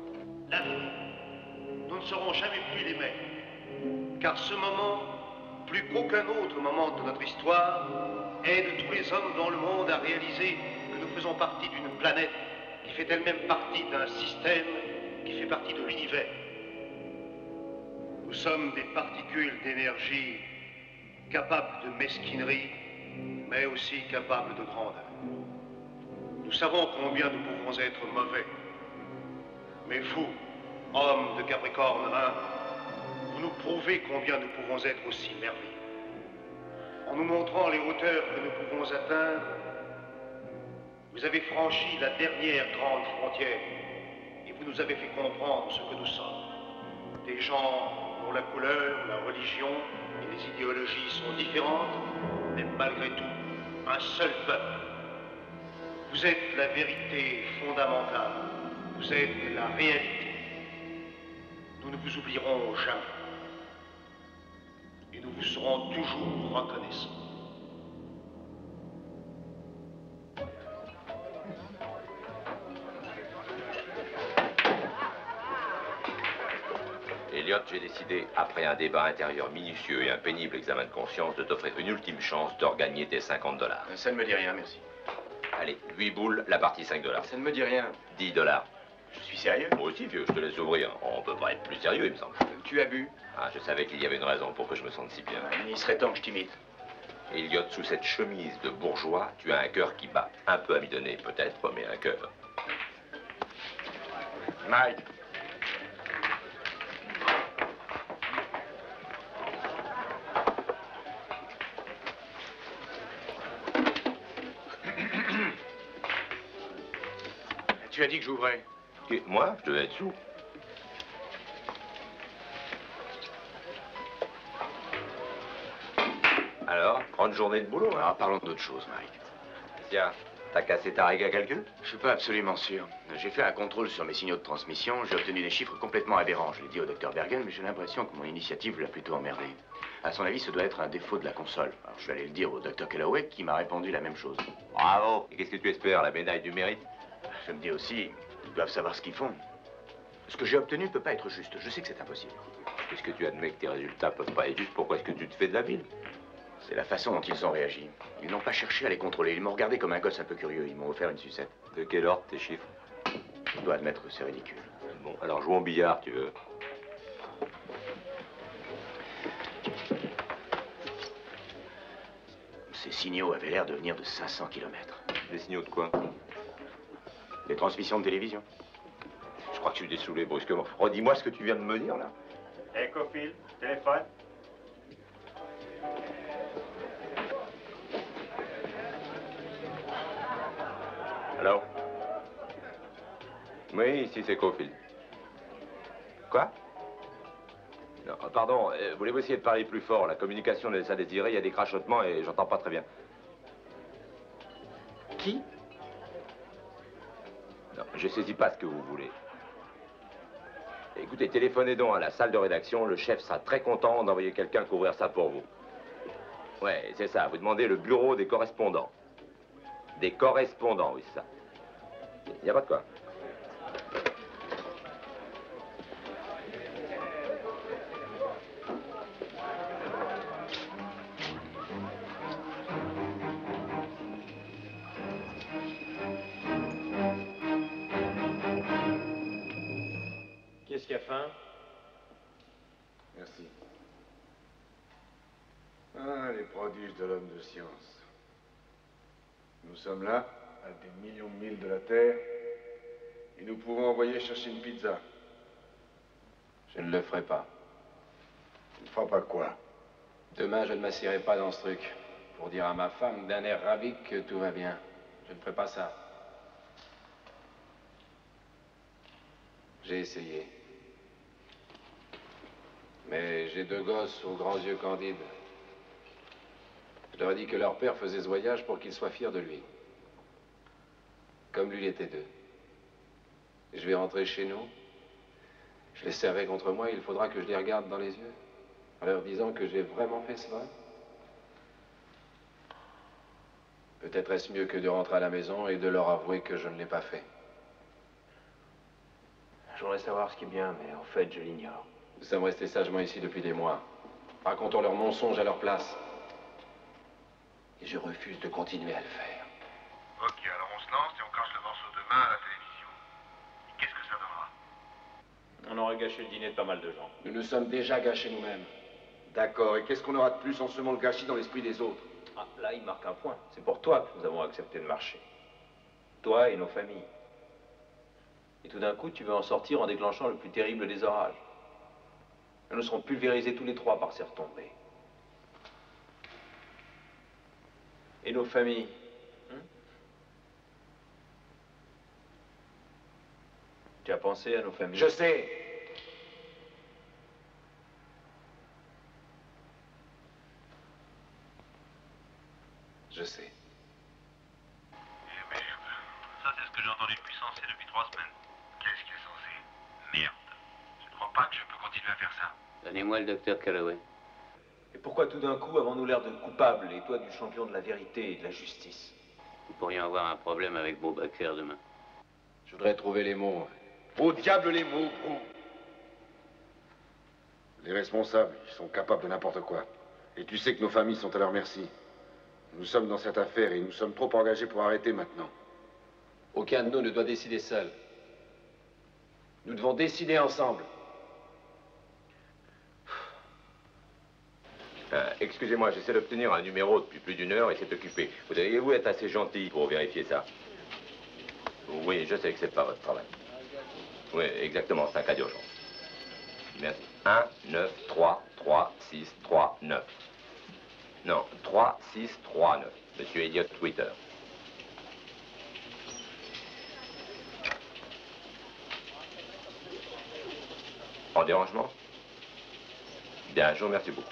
l'avenir. Nous ne serons jamais plus les mêmes. Car ce moment, plus qu'aucun autre moment de notre histoire, aide tous les hommes dans le monde à réaliser que nous faisons partie d'une planète qui fait elle-même partie d'un système qui fait partie de l'univers. Nous sommes des particules d'énergie capables de mesquinerie, mais aussi capables de grandeur. Nous savons combien nous pouvons être mauvais. Mais vous, hommes de Capricorne un, vous nous prouvez combien nous pouvons être aussi merveilleux. En nous montrant les hauteurs que nous pouvons atteindre, vous avez franchi la dernière grande frontière et vous nous avez fait comprendre ce que nous sommes. Des gens dont la couleur, la religion et les idéologies sont différentes, mais malgré tout, un seul peuple. Vous êtes la vérité fondamentale. Vous êtes la réalité. Nous ne vous oublierons jamais. Et nous vous serons toujours reconnaissants. Elliot, j'ai décidé, après un débat intérieur minutieux et un pénible examen de conscience, de t'offrir une ultime chance de regagner tes cinquante dollars. Ça ne me dit rien, merci. Allez, huit boules, la partie cinq dollars. Ça ne me dit rien. dix dollars. Je suis sérieux? Moi aussi, vieux, je te laisse ouvrir. On peut pas être plus sérieux, il me semble. Tu as bu? Ah, je savais qu'il y avait une raison pour que je me sente si bien. Il serait temps que je t'imite. Elliot, sous cette chemise de bourgeois, tu as un cœur qui bat. Un peu amidonné, peut-être, mais un cœur. Mike. Tu as dit que j'ouvrais. Et moi, je devais être sous. Alors, grande journée de boulot, hein? Alors, parlons d'autre chose, Mike. Tiens, t'as cassé ta règle à calcul? Je suis pas absolument sûr. J'ai fait un contrôle sur mes signaux de transmission. J'ai obtenu des chiffres complètement aberrants. Je l'ai dit au docteur Bergen, mais j'ai l'impression que mon initiative l'a plutôt emmerdé. À son avis, ce doit être un défaut de la console. Alors, je vais aller le dire au docteur Calloway, qui m'a répondu la même chose. Bravo! Et qu'est-ce que tu espères, la médaille du mérite? Je me dis aussi, ils doivent savoir ce qu'ils font. Ce que j'ai obtenu ne peut pas être juste. Je sais que c'est impossible. Puisque tu admets que tes résultats peuvent pas être justes, pourquoi est-ce que tu te fais de la ville? C'est la façon dont ils ont réagi. Ils n'ont pas cherché à les contrôler. Ils m'ont regardé comme un gosse un peu curieux. Ils m'ont offert une sucette. De quel ordre tes chiffres? Je dois admettre que c'est ridicule. Bon, alors jouons au billard, tu veux? Ces signaux avaient l'air de venir de cinq cents kilomètres. Des signaux de quoi? Des transmissions de télévision. Je crois que je suis dessoulé brusquement. Redis-moi ce que tu viens de me dire, là. Ecophile, téléphone. Allô? Oui, ici c'est Cofield. Quoi? Non, pardon, euh, voulez-vous essayer de parler plus fort? La communication laisse à désirer, il y a des crachotements et j'entends pas très bien. Qui? Non, je saisis pas ce que vous voulez. Écoutez, téléphonez donc à la salle de rédaction, le chef sera très content d'envoyer quelqu'un couvrir ça pour vous. Ouais, c'est ça, vous demandez le bureau des correspondants. Des correspondants, oui, c'est ça. Il n'y a pas de quoi. Qui est-ce qui a faim? Merci. Ah, les prodiges de l'homme de science. Nous sommes là, à des millions de milles de la Terre, et nous pouvons envoyer chercher une pizza. Je ne le ferai pas. Tu ne feras pas quoi? Demain, je ne m'assierai pas dans ce truc pour dire à ma femme d'un air ravi que tout va bien. Je ne ferai pas ça. J'ai essayé. Mais j'ai deux gosses aux grands yeux candides. Je leur ai dit que leur père faisait ce voyage pour qu'ils soient fiers de lui. Comme lui l'était d'eux. Je vais rentrer chez nous. Je les serrai contre moi, il faudra que je les regarde dans les yeux, en leur disant que j'ai vraiment fait ce vol. Peut-être est-ce mieux que de rentrer à la maison et de leur avouer que je ne l'ai pas fait. Je voudrais savoir ce qui est bien, mais en fait, je l'ignore. Nous sommes restés sagement ici depuis des mois. Racontons leurs mensonges à leur place. Et je refuse de continuer à le faire. Ok, alors on se lance et on cache le morceau demain à la télévision. Et qu'est-ce que ça donnera? On aurait gâché le dîner de pas mal de gens. Nous nous sommes déjà gâchés nous-mêmes. D'accord, et qu'est-ce qu'on aura de plus en semant le gâchis dans l'esprit des autres? Ah, là, il marque un point. C'est pour toi que nous avons accepté de marcher. Toi et nos familles. Et tout d'un coup, tu veux en sortir en déclenchant le plus terrible des orages. Nous serons pulvérisés tous les trois par ces retombées. Et nos familles, hein? Tu as pensé à nos familles? Je sais. Je sais. Eh merde. Ça, c'est ce que j'ai entendu depuis censé depuis trois semaines. Qu'est-ce qui est censé? Merde. Je ne crois pas que je peux continuer à faire ça. Donnez-moi le docteur Calloway. Et pourquoi tout d'un coup avons-nous l'air de coupables et toi du champion de la vérité et de la justice? Nous pourrions avoir un problème avec Beaubaker demain. Je voudrais trouver les mots. Au diable les mots, gros. Les responsables, ils sont capables de n'importe quoi. Et tu sais que nos familles sont à leur merci. Nous sommes dans cette affaire et nous sommes trop engagés pour arrêter maintenant. Aucun de nous ne doit décider seul. Nous devons décider ensemble. Euh, Excusez-moi, j'essaie d'obtenir un numéro depuis plus d'une heure et c'est occupé. Voudriez-vous être assez gentil pour vérifier ça? Oui, je sais que c'est pas votre travail. Oui, exactement, c'est un cas d'urgence. Merci. un, neuf, trois, trois, six, trois, neuf. Non, trois, six, trois, neuf. Monsieur Elliot Twitter. En dérangement? Bien, je vous remercie beaucoup.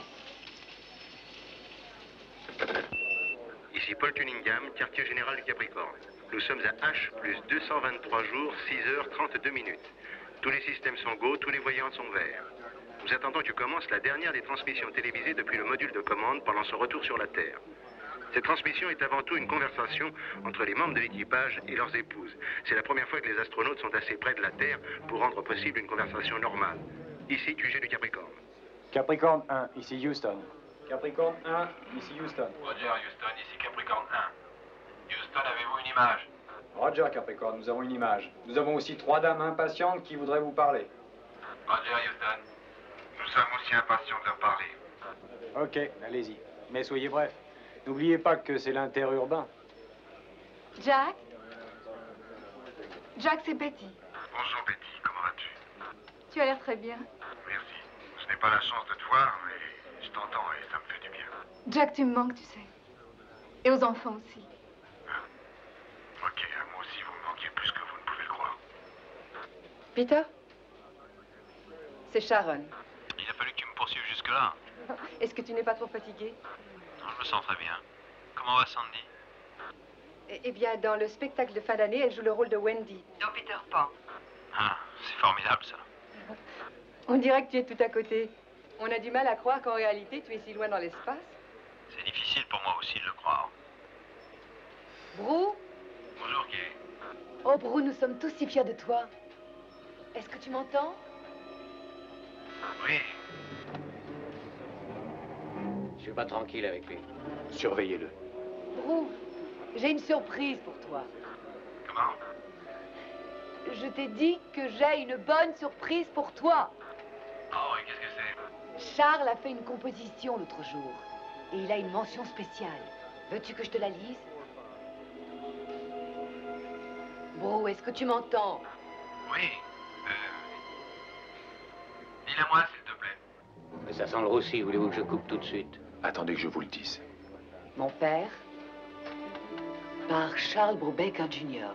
Ici Paul Cunningham, quartier général du Capricorne. Nous sommes à H plus deux cent vingt-trois jours, six heures trente-deux minutes. Tous les systèmes sont go, tous les voyants sont verts. Nous attendons que commence la dernière des transmissions télévisées depuis le module de commande pendant son retour sur la Terre. Cette transmission est avant tout une conversation entre les membres de l'équipage et leurs épouses. C'est la première fois que les astronautes sont assez près de la Terre pour rendre possible une conversation normale. Ici, Q G du Capricorne. Capricorne un, ici Houston. Capricorne un, ici Houston. Roger, Houston, ici Capricorne un. Houston, avez-vous une image? Roger, Capricorne, nous avons une image. Nous avons aussi trois dames impatientes qui voudraient vous parler. Roger, Houston. Nous sommes aussi impatients de leur parler. Ok, allez-y. Mais soyez brefs. N'oubliez pas que c'est l'interurbain. Jack? Jack, c'est Betty. Bonjour Betty, comment vas-tu? Tu as l'air très bien. Merci. Je n'ai pas la chance de te voir, mais je t'entends et ça me fait du bien. Jack, tu me manques, tu sais. Et aux enfants aussi. Ok, à moi aussi, vous me manquez plus que vous ne pouvez le croire. Peter? C'est Sharon. Il a fallu que tu me poursuives jusque-là. Est-ce que tu n'es pas trop fatigué? Non, je me sens très bien. Comment va Sandy? Eh eh bien, dans le spectacle de fin d'année, elle joue le rôle de Wendy. Dans Peter Pan. Ah, c'est formidable ça. On dirait que tu es tout à côté. On a du mal à croire qu'en réalité, tu es si loin dans l'espace. C'est difficile pour moi aussi de le croire. Brou? Bonjour, Kay. Oh, Brou, nous sommes tous si fiers de toi. Est-ce que tu m'entends? Oui. Je suis pas tranquille avec lui. Surveillez-le. Brou, j'ai une surprise pour toi. Comment? Je t'ai dit que j'ai une bonne surprise pour toi. Oh, et qu'est-ce que c'est? Charles a fait une composition l'autre jour. Et il a une mention spéciale. Veux-tu que je te la lise? Brou, est-ce que tu m'entends? Oui. Euh... Dis-la-moi, s'il te plaît. Mais ça sent le roussi, voulez-vous que je coupe tout de suite? Attendez que je vous le dise. Mon père, par Charles Brubaker junior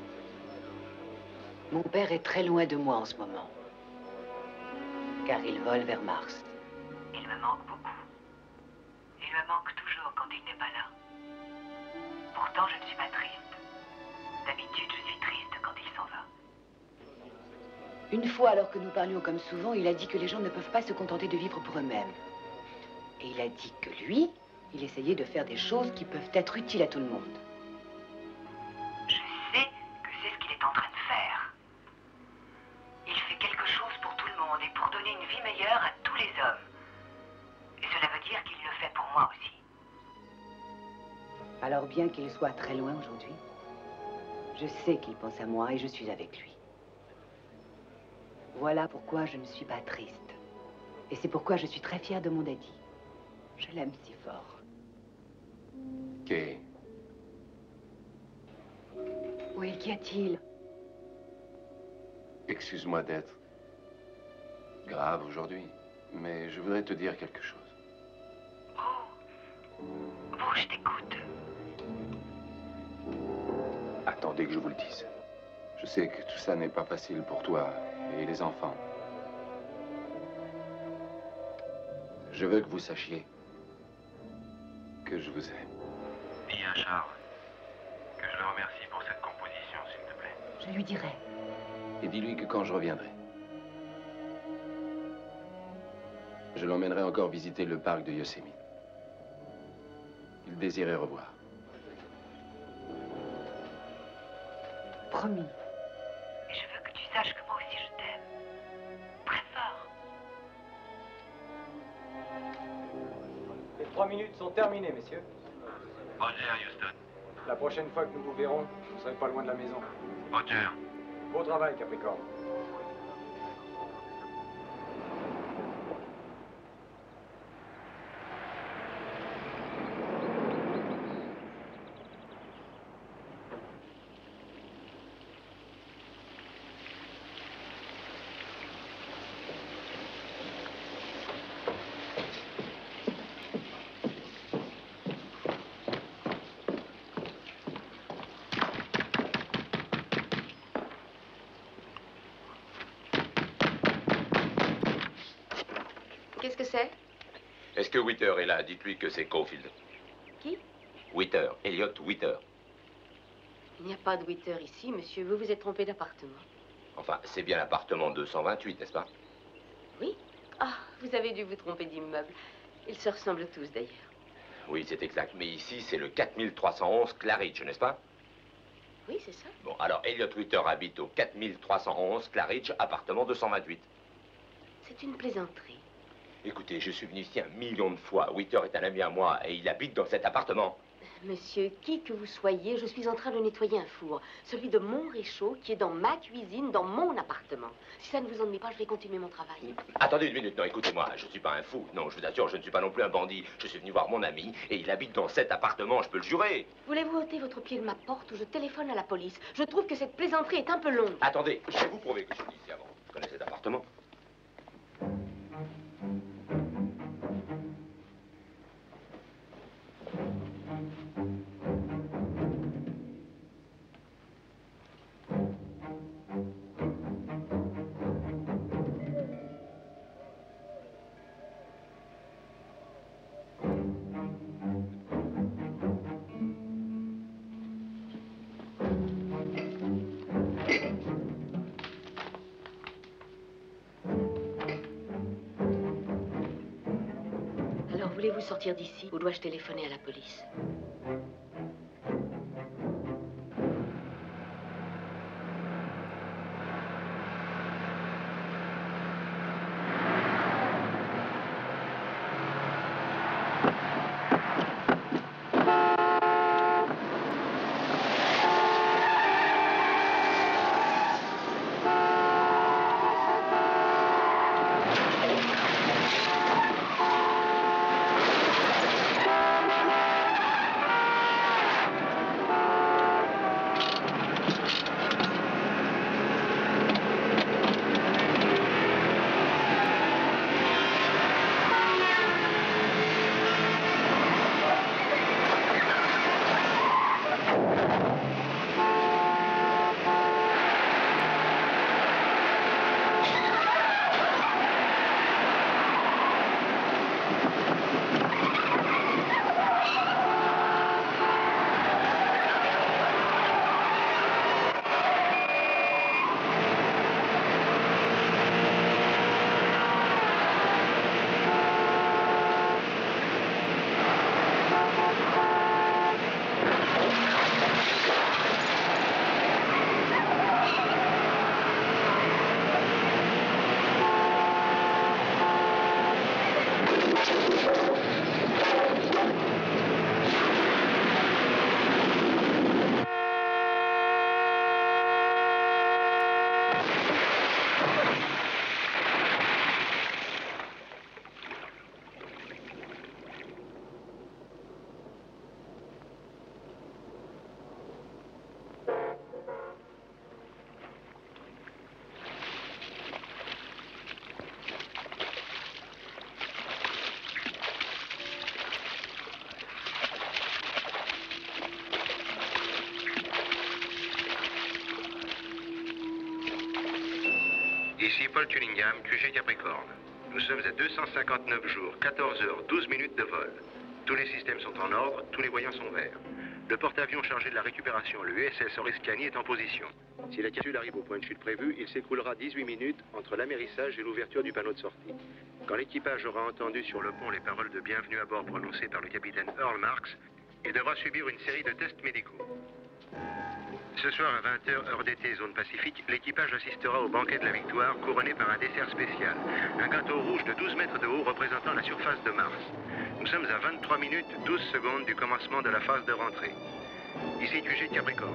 Mon père est très loin de moi en ce moment, car il vole vers Mars. Il me manque beaucoup. Il me manque toujours quand il n'est pas là. Pourtant, je ne suis pas triste. D'habitude, je suis triste quand il s'en va. Une fois, alors que nous parlions comme souvent, il a dit que les gens ne peuvent pas se contenter de vivre pour eux-mêmes. Et il a dit que lui, il essayait de faire des choses qui peuvent être utiles à tout le monde. Je sais que c'est ce qu'il est en train de faire. Il Alors bien qu'il soit très loin aujourd'hui, je sais qu'il pense à moi et je suis avec lui. Voilà pourquoi je ne suis pas triste. Et c'est pourquoi je suis très fière de mon daddy. Je l'aime si fort. Kay. Oui, qu'y a-t-il? Excuse-moi d'être grave aujourd'hui, mais je voudrais te dire quelque chose. Oh, oh, je t'écoute. Attendez que je vous le dise. Je sais que tout ça n'est pas facile pour toi et les enfants. Je veux que vous sachiez que je vous aime. Dis à Charles que je le remercie pour cette composition, s'il te plaît. Je lui dirai. Et dis-lui que quand je reviendrai, je l'emmènerai encore visiter le parc de Yosemite. Il désirait revoir. Promis. Et je veux que tu saches que moi aussi je t'aime. Très fort. Les trois minutes sont terminées, messieurs. Roger, Houston. La prochaine fois que nous vous verrons, vous ne serez pas loin de la maison. Roger. Beau travail, Capricorne. Qu'est-ce que c'est? Est-ce que Witter est là? Dites-lui que c'est Caulfield. Qui? Witter, Elliot Witter. Il n'y a pas de Witter ici, monsieur. Vous vous êtes trompé d'appartement. Enfin, c'est bien l'appartement deux cent vingt-huit, n'est-ce pas? Oui? Ah, vous avez dû vous tromper d'immeuble. Ils se ressemblent tous, d'ailleurs. Oui, c'est exact. Mais ici, c'est le quatre mille trois cent onze Claridge, n'est-ce pas? Oui, c'est ça. Bon, alors, Elliot Witter habite au quatre mille trois cent onze Claridge, appartement deux cent vingt-huit. C'est une plaisanterie. Écoutez, je suis venu ici un million de fois. Witter est un ami à moi et il habite dans cet appartement. Monsieur, qui que vous soyez, je suis en train de nettoyer un four. Celui de mon réchaud qui est dans ma cuisine, dans mon appartement. Si ça ne vous ennuie pas, je vais continuer mon travail. Attendez une minute, non, écoutez-moi, je ne suis pas un fou. Non, je vous assure, je ne suis pas non plus un bandit. Je suis venu voir mon ami et il habite dans cet appartement, je peux le jurer. Voulez-vous ôter votre pied de ma porte ou je téléphone à la police? Je trouve que cette plaisanterie est un peu longue. Attendez, je vais vous prouver que je suis ici avant. Je connais cet appartement. Voulez-vous sortir d'ici ou dois-je téléphoner à la police? Ici Paul Cunningham, Q G Capricorne. Nous sommes à deux cent cinquante-neuf jours, quatorze heures, douze minutes de vol. Tous les systèmes sont en ordre, tous les voyants sont verts. Le porte-avions chargé de la récupération, le U S S Oriskany, est en position. Si la capsule arrive au point de chute prévu, il s'écoulera dix-huit minutes entre l'amérissage et l'ouverture du panneau de sortie. Quand l'équipage aura entendu sur le pont les paroles de bienvenue à bord prononcées par le capitaine Earl Marks, il devra subir une série de tests médicaux. Ce soir à vingt heures, heure d'été, zone Pacifique, l'équipage assistera au banquet de la victoire, couronné par un dessert spécial. Un gâteau rouge de douze mètres de haut représentant la surface de Mars. Nous sommes à vingt-trois minutes, douze secondes du commencement de la phase de rentrée. Ici Q G Capricorne.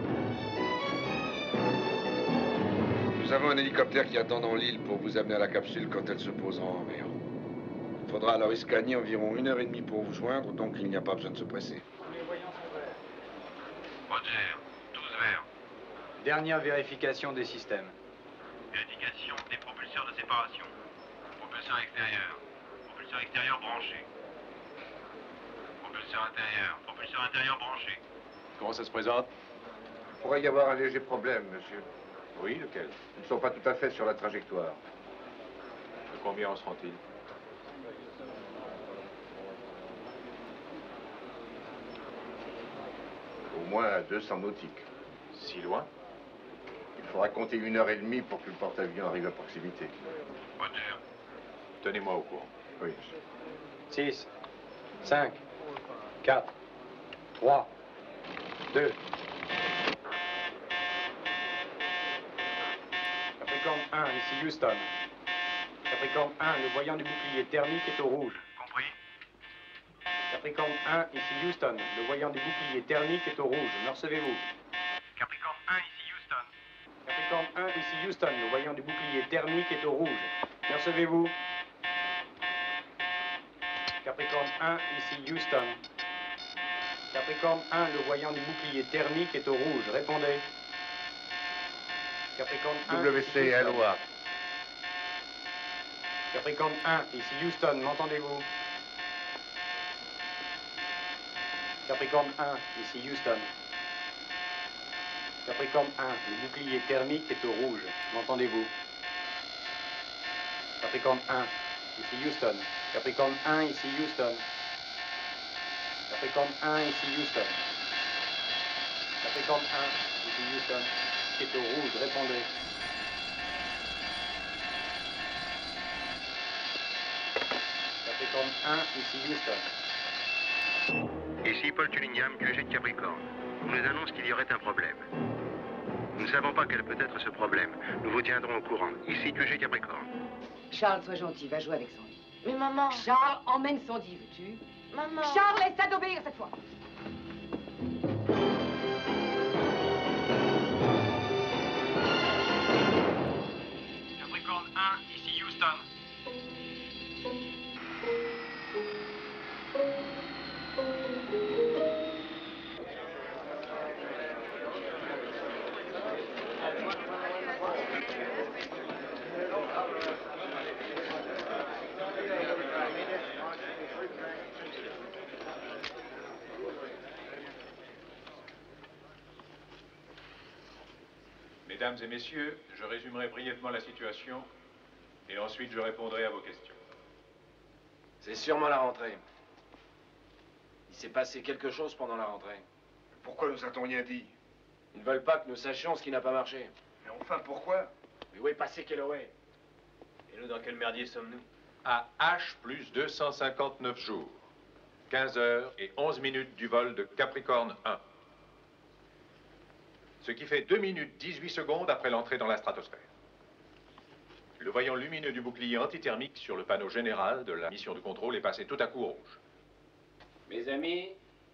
Nous avons un hélicoptère qui attend dans l'île pour vous amener à la capsule quand elle se posera en mer. Il faudra à Oriskany environ une heure et demie pour vous joindre, donc il n'y a pas besoin de se presser. Roger, tous verts. Dernière vérification des systèmes. Vérification des propulseurs de séparation. Propulseur extérieur. Propulseur extérieur branché. Propulseur intérieur. Propulseur intérieur branché. Comment ça se présente? Il pourrait y avoir un léger problème, monsieur. Oui, lequel? Ils ne sont pas tout à fait sur la trajectoire. De combien en seront-ils? Au moins à deux cents nautiques. Si loin? Il faudra compter une heure et demie pour que le porte-avions arrive à proximité. Roger. Tenez-moi au courant. Oui. six, cinq, quatre, trois, deux. Capricorne un, ici Houston. Capricorne un, le voyant du bouclier thermique est au rouge. Compris. Capricorne un, ici Houston. Le voyant du bouclier thermique est au rouge. Me recevez-vous? Capricorne un, ici Houston. Capricorne un, ici Houston. Le voyant du bouclier thermique est au rouge. Me recevez-vous? Capricorne un, ici Houston. Capricorne un, le voyant du bouclier thermique est au rouge. Répondez. Capricorne un, W ici C L O A. Capricorne un, ici Houston. M'entendez-vous? Capricorne un, ici Houston. Capricorne un, le bouclier thermique est au rouge. M'entendez-vous? Capricorne un, ici Houston. Capricorne un, ici Houston. Capricorne un, ici Houston. Capricorne un, ici Houston. Est au rouge, répondez. Capricorne un, ici Houston. Ici Paul Cunningham, Q G de Capricorne. On nous annonce qu'il y aurait un problème. Nous ne savons pas quel peut être ce problème. Nous vous tiendrons au courant. Ici Q G Capricorne. Charles, sois gentil, va jouer avec Sandy. Mais maman... Charles, emmène Sandy, veux-tu? Maman... Charles, essaie d'obéir cette fois. Capricorne un, ici Houston. Mesdames et messieurs, je résumerai brièvement la situation et ensuite je répondrai à vos questions. C'est sûrement la rentrée. Il s'est passé quelque chose pendant la rentrée. Pourquoi nous a-t-on rien dit? Ils ne veulent pas que nous sachions ce qui n'a pas marché. Mais enfin, pourquoi? Mais où est passé Kellaway? Et nous, dans quel merdier sommes-nous? À H plus deux cent cinquante-neuf jours, quinze heures et onze minutes du vol de Capricorne un. Ce qui fait deux minutes dix-huit secondes après l'entrée dans la stratosphère. Le voyant lumineux du bouclier antithermique sur le panneau général de la mission de contrôle est passé tout à coup au rouge. Mes amis,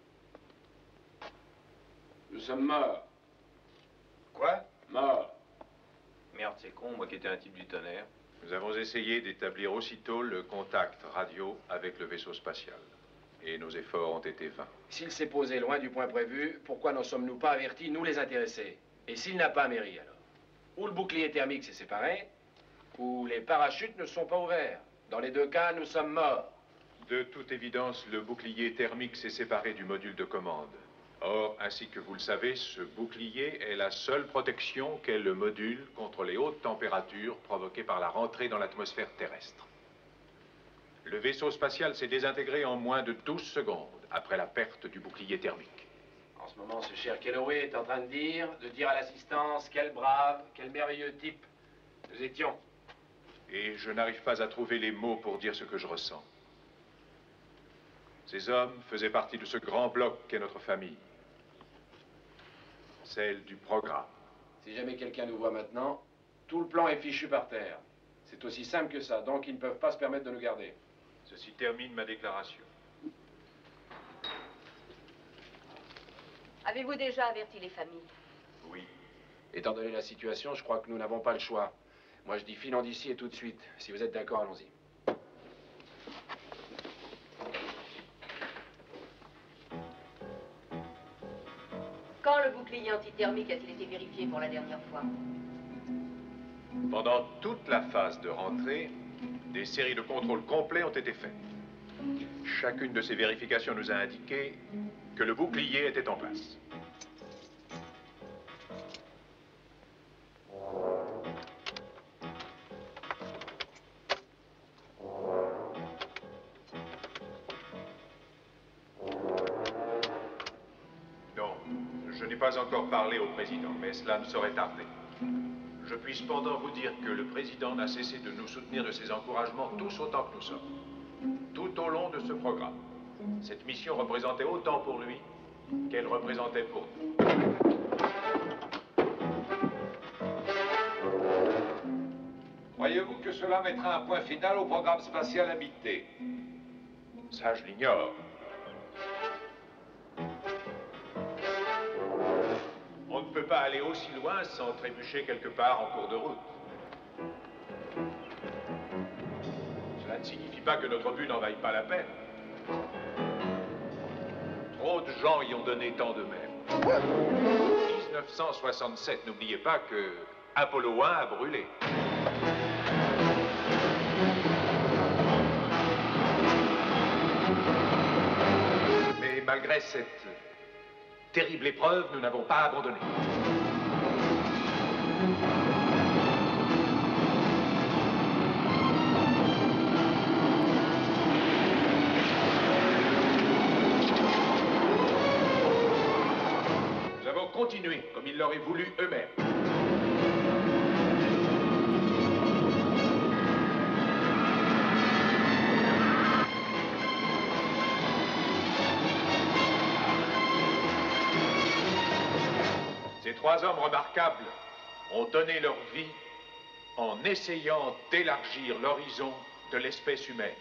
nous sommes morts. Quoi? Morts. Merde, c'est con, moi qui étais un type du tonnerre. Nous avons essayé d'établir aussitôt le contact radio avec le vaisseau spatial. Et nos efforts ont été vains. S'il s'est posé loin du point prévu, pourquoi n'en sommes-nous pas avertis, nous les intéressés? Et s'il n'a pas mairie, alors? Ou le bouclier thermique s'est séparé, ou les parachutes ne sont pas ouverts. Dans les deux cas, nous sommes morts. De toute évidence, le bouclier thermique s'est séparé du module de commande. Or, ainsi que vous le savez, ce bouclier est la seule protection qu'est le module contre les hautes températures provoquées par la rentrée dans l'atmosphère terrestre. Le vaisseau spatial s'est désintégré en moins de douze secondes après la perte du bouclier thermique. En ce moment, ce cher Kellaway est en train de dire, de dire à l'assistance, quel brave, quel merveilleux type nous étions. Et je n'arrive pas à trouver les mots pour dire ce que je ressens. Ces hommes faisaient partie de ce grand bloc qu'est notre famille. Celle du programme. Si jamais quelqu'un nous voit maintenant, tout le plan est fichu par terre. C'est aussi simple que ça, donc ils ne peuvent pas se permettre de nous garder. Ceci termine ma déclaration. Avez-vous déjà averti les familles? Oui. Étant donné la situation, je crois que nous n'avons pas le choix. Moi, je dis filons d'ici et tout de suite. Si vous êtes d'accord, allons-y. Quand le bouclier antithermique a-t-il été vérifié pour la dernière fois? Pendant toute la phase de rentrée, des séries de contrôles complets ont été faites. Chacune de ces vérifications nous a indiqué que le bouclier était en place. Non, je n'ai pas encore parlé au président, mais cela ne saurait tarder. Je puis cependant vous dire que le président n'a cessé de nous soutenir de ses encouragements tous autant que nous sommes, tout au long de ce programme. Cette mission représentait autant pour lui qu'elle représentait pour nous. Croyez-vous que cela mettra un point final au programme spatial habité? Ça, je l'ignore. On ne peut pas aller aussi loin sans trébucher quelque part en cours de route. Cela ne signifie pas que notre but n'en vaille pas la peine. Trop de gens y ont donné tant d'eux-mêmes. mille neuf cent soixante-sept, n'oubliez pas que Apollo un a brûlé. Mais malgré cette terrible épreuve, nous n'avons pas abandonné. Nous avons continué comme ils l'auraient voulu eux-mêmes. Ces trois hommes remarquables ont donné leur vie en essayant d'élargir l'horizon de l'espèce humaine.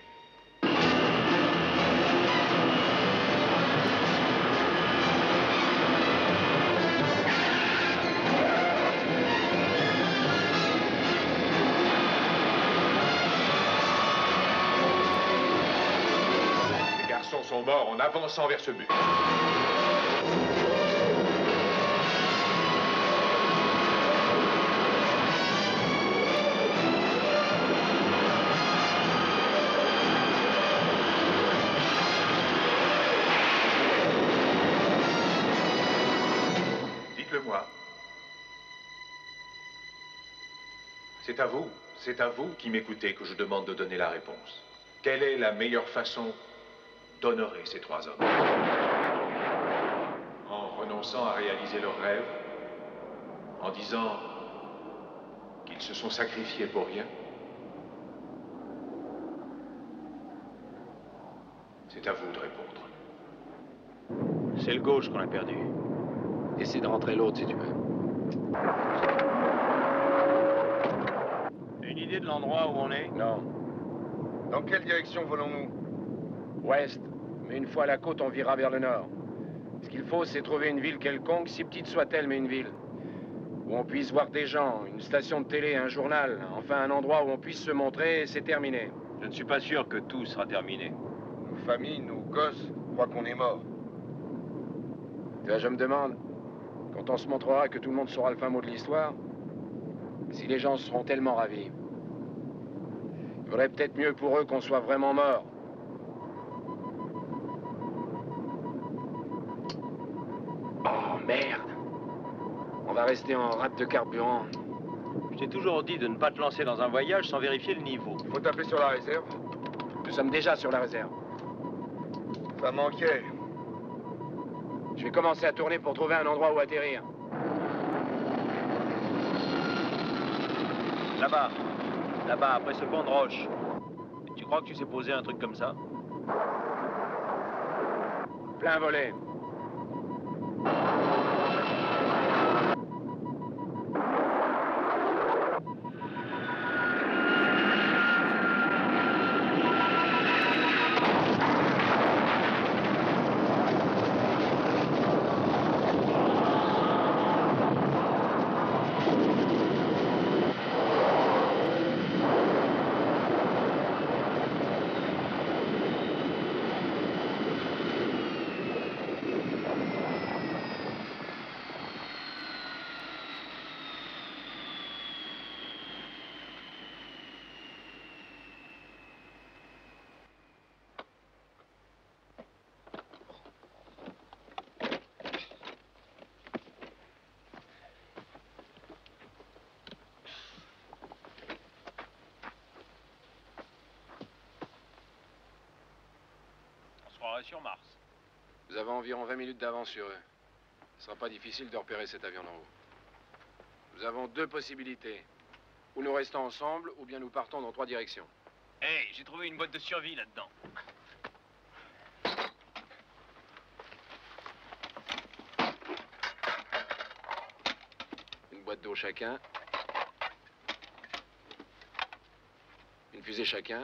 Ces garçons sont morts en avançant vers ce but. Dites-le-moi. C'est à vous, c'est à vous qui m'écoutez que je demande de donner la réponse. Quelle est la meilleure façon d'honorer ces trois hommes? En renonçant à réaliser leurs rêves, en disant qu'ils se sont sacrifiés pour rien? C'est à vous de répondre. C'est le gauche qu'on a perdu. Essaie de rentrer l'autre si tu veux. Une idée de l'endroit où on est? Non. Dans quelle direction volons-nous? Ouest. Mais une fois à la côte, on virera vers le nord. Ce qu'il faut, c'est trouver une ville quelconque, si petite soit-elle, mais une ville. Où on puisse voir des gens, une station de télé, un journal, enfin un endroit où on puisse se montrer, et c'est terminé. Je ne suis pas sûr que tout sera terminé. Nos familles, nos gosses, croient qu'on est morts. Tu vois, je me demande, quand on se montrera que tout le monde saura le fin mot de l'histoire, si les gens seront tellement ravis. Il vaudrait peut-être mieux pour eux qu'on soit vraiment morts. On va rester en rate de carburant. Je t'ai toujours dit de ne pas te lancer dans un voyage sans vérifier le niveau. Faut taper sur la réserve. Nous sommes déjà sur la réserve. Ça manquait. Je vais commencer à tourner pour trouver un endroit où atterrir. Là-bas. Là-bas, après ce banc de roche. Tu crois que tu sais poser un truc comme ça? Plein volet. Sur Mars. Nous avons environ vingt minutes d'avance sur eux. Ce sera pas difficile de repérer cet avion d'en haut. Nous avons deux possibilités. Ou nous restons ensemble, ou bien nous partons dans trois directions. Hé, hey, j'ai trouvé une boîte de survie là-dedans. Une boîte d'eau chacun. Une fusée chacun.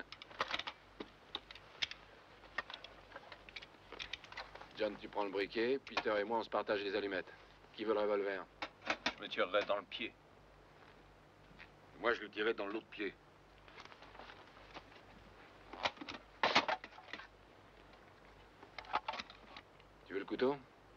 John, tu prends le briquet. Peter et moi, on se partage les allumettes. Qui veut le revolver? Je me tirerai dans le pied. Moi, je le tirerai dans l'autre pied. Tu veux le couteau?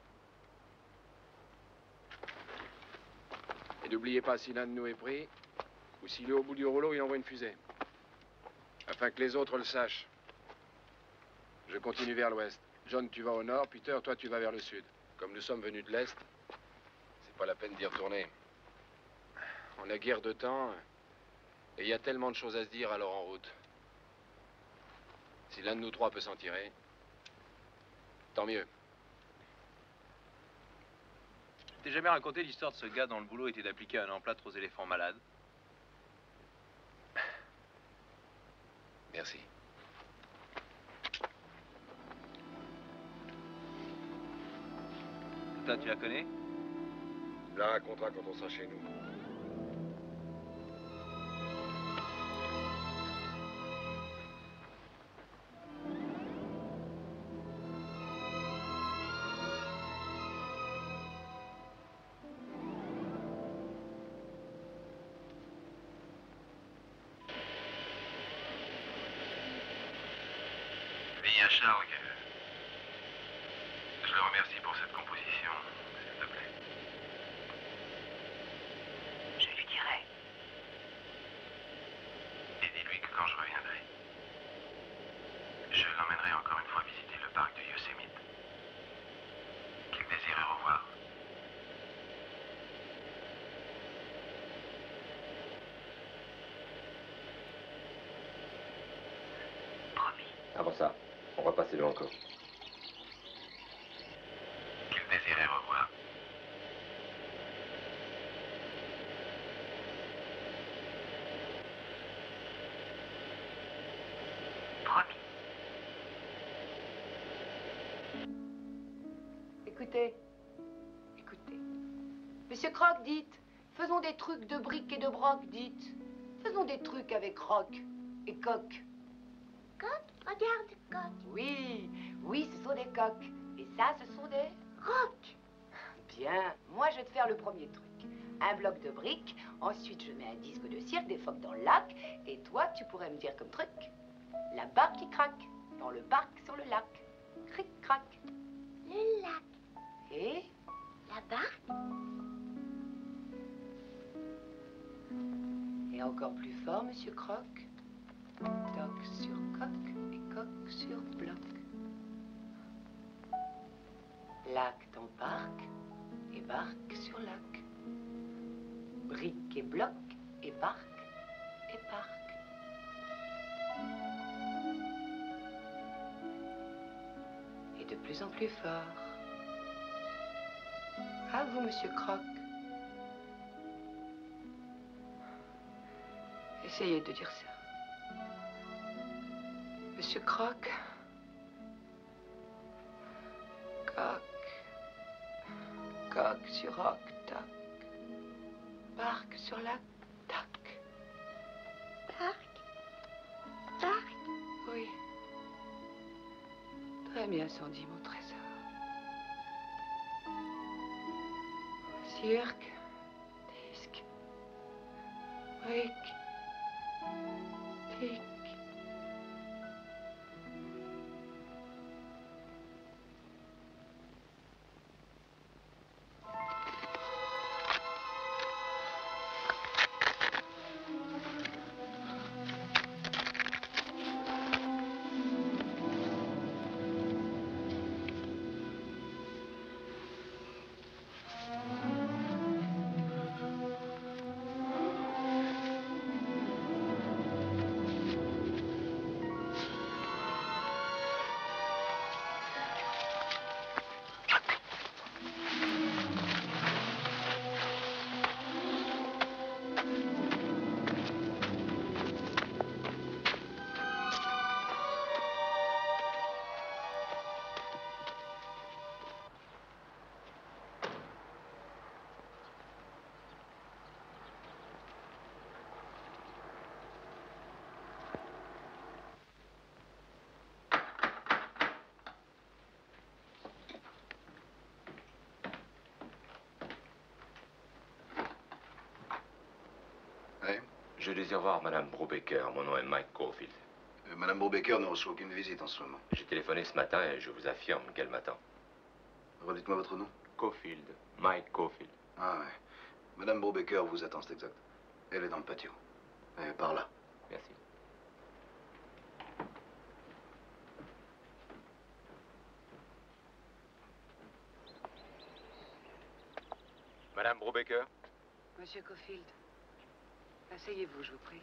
Et n'oubliez pas, si l'un de nous est pris, ou s'il est au bout du rouleau, il envoie une fusée. Afin que les autres le sachent. Je continue vers l'ouest. John, tu vas au nord. Peter, toi, tu vas vers le sud. Comme nous sommes venus de l'est, c'est pas la peine d'y retourner. On a guère de temps, et il y a tellement de choses à se dire alors en route. Si l'un de nous trois peut s'en tirer, tant mieux. Je t'ai jamais raconté l'histoire de ce gars dont le boulot était d'appliquer un emplâtre aux éléphants malades? Merci. Toi, tu la connais? Tu la raconteras quand on sera chez nous. Dis à Charles que je le remercie pour cette composition, s'il te plaît. Je lui dirai. Et dis-lui que quand je reviendrai, je l'emmènerai encore une fois visiter le parc de Yosemite, qu'il désirait revoir. Avant ça, on va passer le encore. Qu'il désirait revoir. Promis. Écoutez, écoutez. Monsieur Croc, dites, faisons des trucs de briques et de broc, dites. Faisons des trucs avec roc et coq. Coq, regarde, coq. Oui, oui, ce sont des coques. Et ça, ce sont des rocs. Bien, moi, je vais te faire le premier truc. Un bloc de briques, ensuite je mets un disque de cirque, des phoques dans le lac, et toi, tu pourrais me dire comme truc, la barque qui craque, dans le parc sur le lac. Cric-crac. Le lac. Et la barque. Et encore plus fort, Monsieur Croc. Toc sur coq et coq sur bloc. Lac dans parc et barque sur lac. briques et blocs, et barques et parcs. Et de plus en plus fort. À vous, monsieur Croc. Essayez de dire ça. Monsieur Croc. Coq. Coq sur roc, toc. Barque sur lac, toc. Barque. Barque. Oui. Très bien, Sandy, mon trésor. Cirque. Disque. Brique. Tic. Je désire voir Madame Brubaker. Mon nom est Mike Caulfield. Euh, Madame Brubaker ne reçoit aucune visite en ce moment. J'ai téléphoné ce matin et je vous affirme qu'elle m'attend. Redites-moi votre nom. Caulfield. Mike Caulfield. Ah ouais. Madame Brubaker vous attend, c'est exact. Elle est dans le patio. Et par là. Merci. Madame Brubaker. Monsieur Caulfield. Asseyez-vous, je vous prie.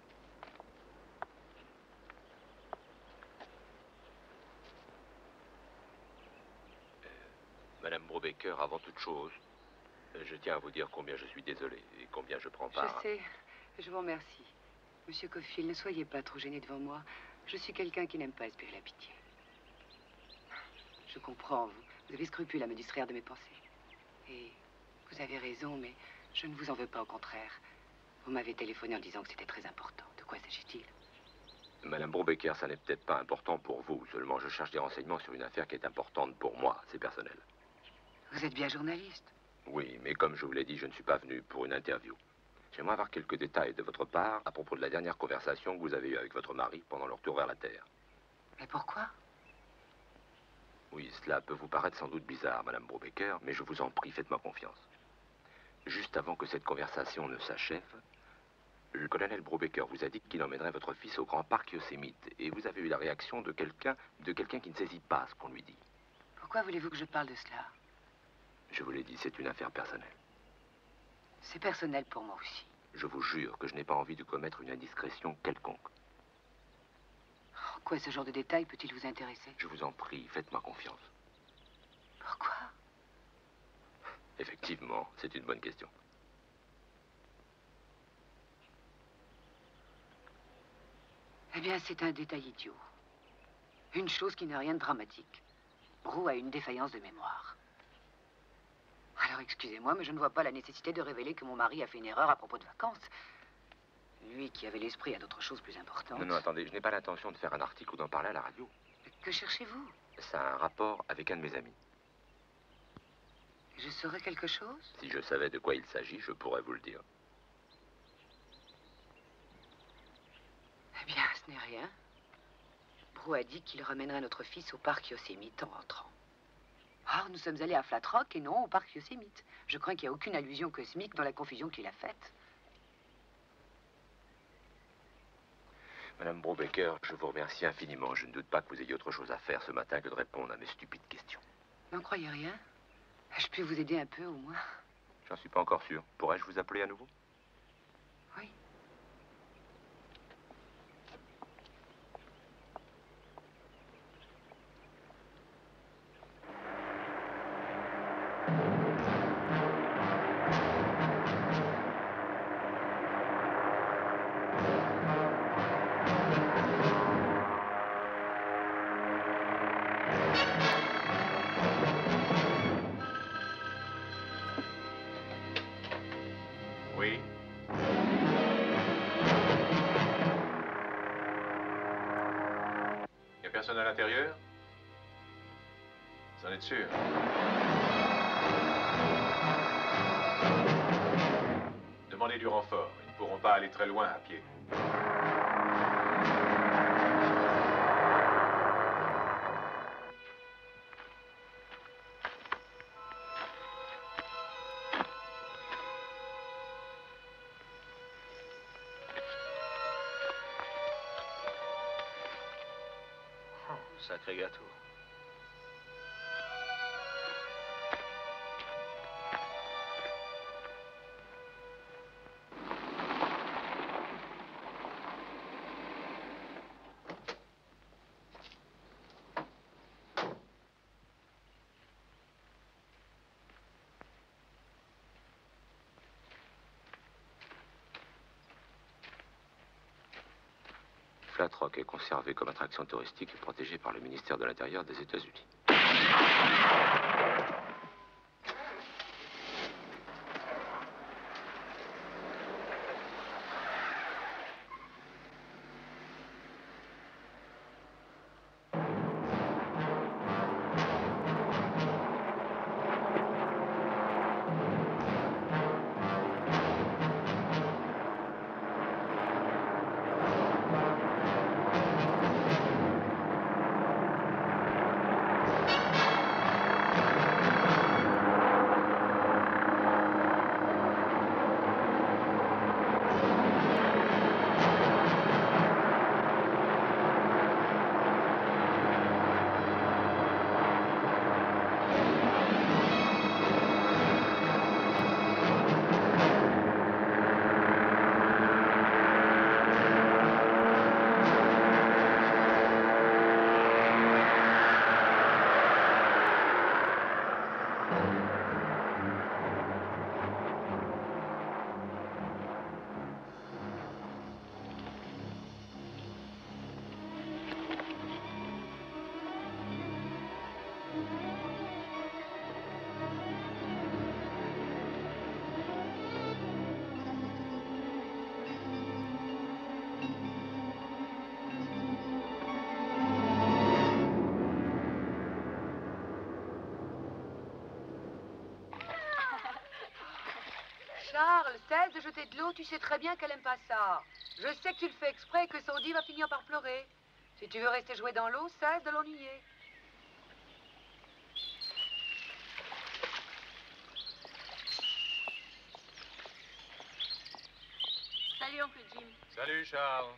Euh, Madame Brubaker, avant toute chose, je tiens à vous dire combien je suis désolé et combien je prends part. Je sais. Je vous remercie. Monsieur Caulfield, ne soyez pas trop gêné devant moi. Je suis quelqu'un qui n'aime pas inspirer la pitié. Je comprends, vous, vous avez scrupule à me distraire de mes pensées. Et vous avez raison, mais je ne vous en veux pas, au contraire. Vous m'avez téléphoné en disant que c'était très important. De quoi s'agit-il? Madame Brubaker, ça n'est peut-être pas important pour vous. Seulement, je cherche des renseignements sur une affaire qui est importante pour moi. C'est personnel. Vous êtes bien journaliste? Oui, mais comme je vous l'ai dit, je ne suis pas venu pour une interview. J'aimerais avoir quelques détails de votre part à propos de la dernière conversation que vous avez eue avec votre mari pendant leur tour vers la Terre. Mais pourquoi? Oui, cela peut vous paraître sans doute bizarre, Madame Brubaker, mais je vous en prie, faites-moi confiance. Juste avant que cette conversation ne s'achève, le colonel Brubaker vous a dit qu'il emmènerait votre fils au grand parc Yosemite, et vous avez eu la réaction de quelqu'un de quelqu'un qui ne saisit pas ce qu'on lui dit. Pourquoi voulez-vous que je parle de cela? Je vous l'ai dit, c'est une affaire personnelle. C'est personnel pour moi aussi. Je vous jure que je n'ai pas envie de commettre une indiscrétion quelconque. En quoi ce genre de détail peut-il vous intéresser? Je vous en prie, faites-moi confiance. Pourquoi? Effectivement, c'est une bonne question. Eh bien, c'est un détail idiot. Une chose qui n'a rien de dramatique. Brou a une défaillance de mémoire. Alors, excusez-moi, mais je ne vois pas la nécessité de révéler que mon mari a fait une erreur à propos de vacances. Lui qui avait l'esprit à d'autres choses plus importantes. Non, non, attendez, je n'ai pas l'intention de faire un article ou d'en parler à la radio. Que cherchez-vous? Ça a un rapport avec un de mes amis. Je saurais quelque chose? Si je savais de quoi il s'agit, je pourrais vous le dire. Eh bien, ce n'est rien. Brou a dit qu'il ramènerait notre fils au parc Yosemite en rentrant. Or, nous sommes allés à Flat Rock et non au parc Yosemite. Je crains qu'il n'y ait aucune allusion cosmique dans la confusion qu'il a faite. Madame Brubaker, je vous remercie infiniment. Je ne doute pas que vous ayez autre chose à faire ce matin que de répondre à mes stupides questions. N'en croyez rien? Je puis vous aider un peu, au moins. J'en suis pas encore sûr. Pourrais-je vous appeler à nouveau? Oui. Oui. Il n'y a personne à l'intérieur? Vous en êtes sûr? Demandez du renfort. Ils ne pourront pas aller très loin à pied. Sacré gâteau. Flat Rock est conservé comme attraction touristique et protégé par le ministère de l'Intérieur des États-Unis. Charles, cesse de jeter de l'eau, tu sais très bien qu'elle aime pas ça. Je sais que tu le fais exprès et que Sandy va finir par pleurer. Si tu veux rester jouer dans l'eau, cesse de l'ennuyer. Salut, oncle Jim. Salut, Charles.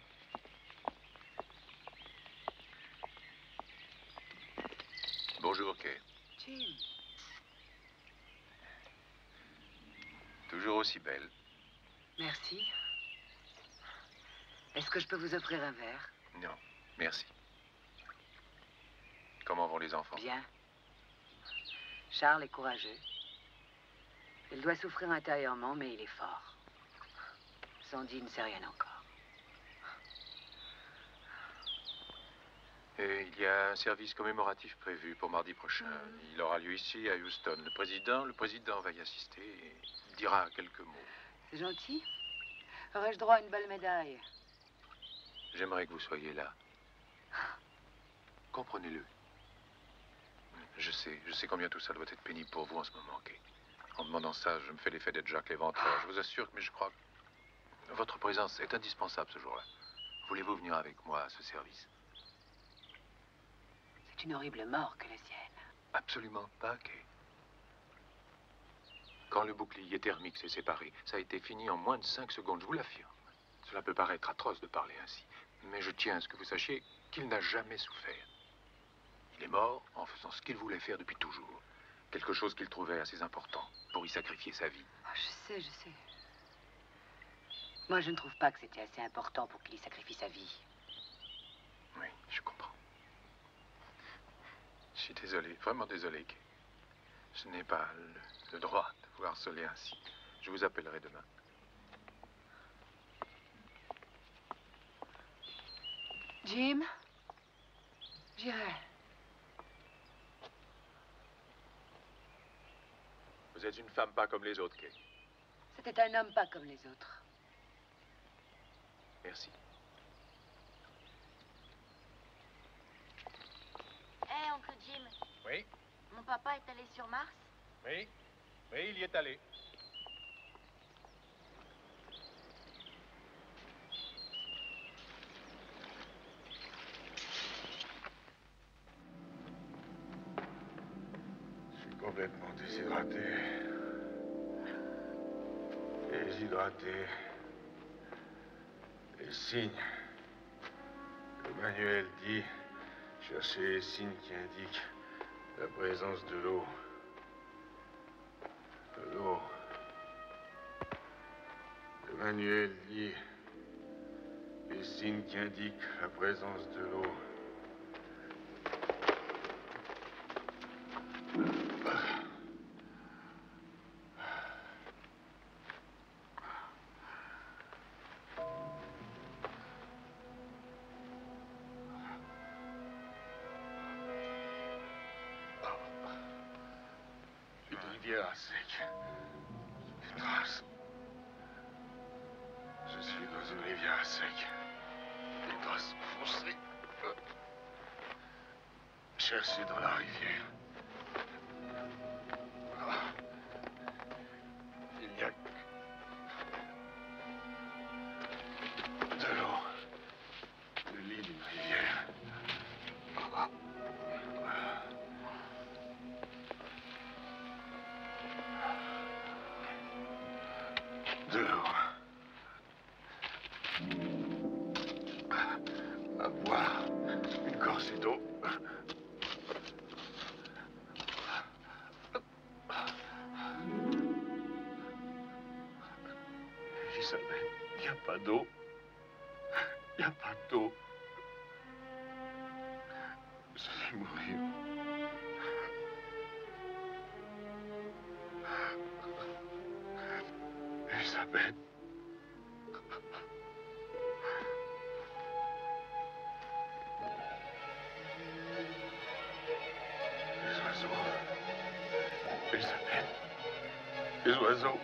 Bonjour, Kay. Jim. Toujours aussi belle. Merci. Est-ce que je peux vous offrir un verre? Non, merci. Comment vont les enfants? Bien. Charles est courageux. Il doit souffrir intérieurement, mais il est fort. Sandy ne sait rien encore. Et il y a un service commémoratif prévu pour mardi prochain. Mm. Il aura lieu ici, à Houston. Le président, le président va y assister et il dira quelques mots. C'est gentil. Aurais-je droit à une belle médaille? J'aimerais que vous soyez là. Comprenez-le. Je sais, je sais combien tout ça doit être pénible pour vous en ce moment, Kay. En demandant ça, je me fais l'effet d'être Jacques l'Éventreur. Je vous assure que, mais je crois que votre présence est indispensable ce jour-là. Voulez-vous venir avec moi à ce service? C'est une horrible mort que la sienne. Absolument pas, Kay. Quand le bouclier thermique s'est séparé, ça a été fini en moins de cinq secondes, je vous l'affirme. Cela peut paraître atroce de parler ainsi, mais je tiens à ce que vous sachiez qu'il n'a jamais souffert. Il est mort en faisant ce qu'il voulait faire depuis toujours. Quelque chose qu'il trouvait assez important pour y sacrifier sa vie. Je sais, je sais. Moi, je ne trouve pas que c'était assez important pour qu'il y sacrifie sa vie. Oui, je comprends. Je suis désolé, vraiment désolé, Kay. Je n'ai pas le, le droit de vous harceler ainsi. Je vous appellerai demain. Jim, j'irai. Vous êtes une femme pas comme les autres, Kay. C'était un homme pas comme les autres. Merci. Hé, hey, oncle Jim. Oui? Mon papa est allé sur Mars? Oui? Oui, il y est allé. Je suis complètement déshydraté. Déshydraté. Les signes. Le manuel dit chercher les signes qui indiquent la présence de l'eau. De l'eau. Le manuel dit les signes qui indiquent la présence de l'eau. À sec. Une trace. Je suis dans une rivière à sec. Des traces foncées. Cherchez dans la rivière. Il n'y a que de l'eau. Le lit d'une rivière. De l'eau. À boire. Une gorgée d'eau. Elisabeth, il n'y a pas d'eau. Il n'y a pas d'eau. Je vais mourir. Elisabeth. Les oiseaux. Elisabeth. Les oiseaux.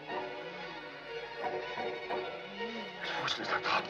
Il faut que je les attrape.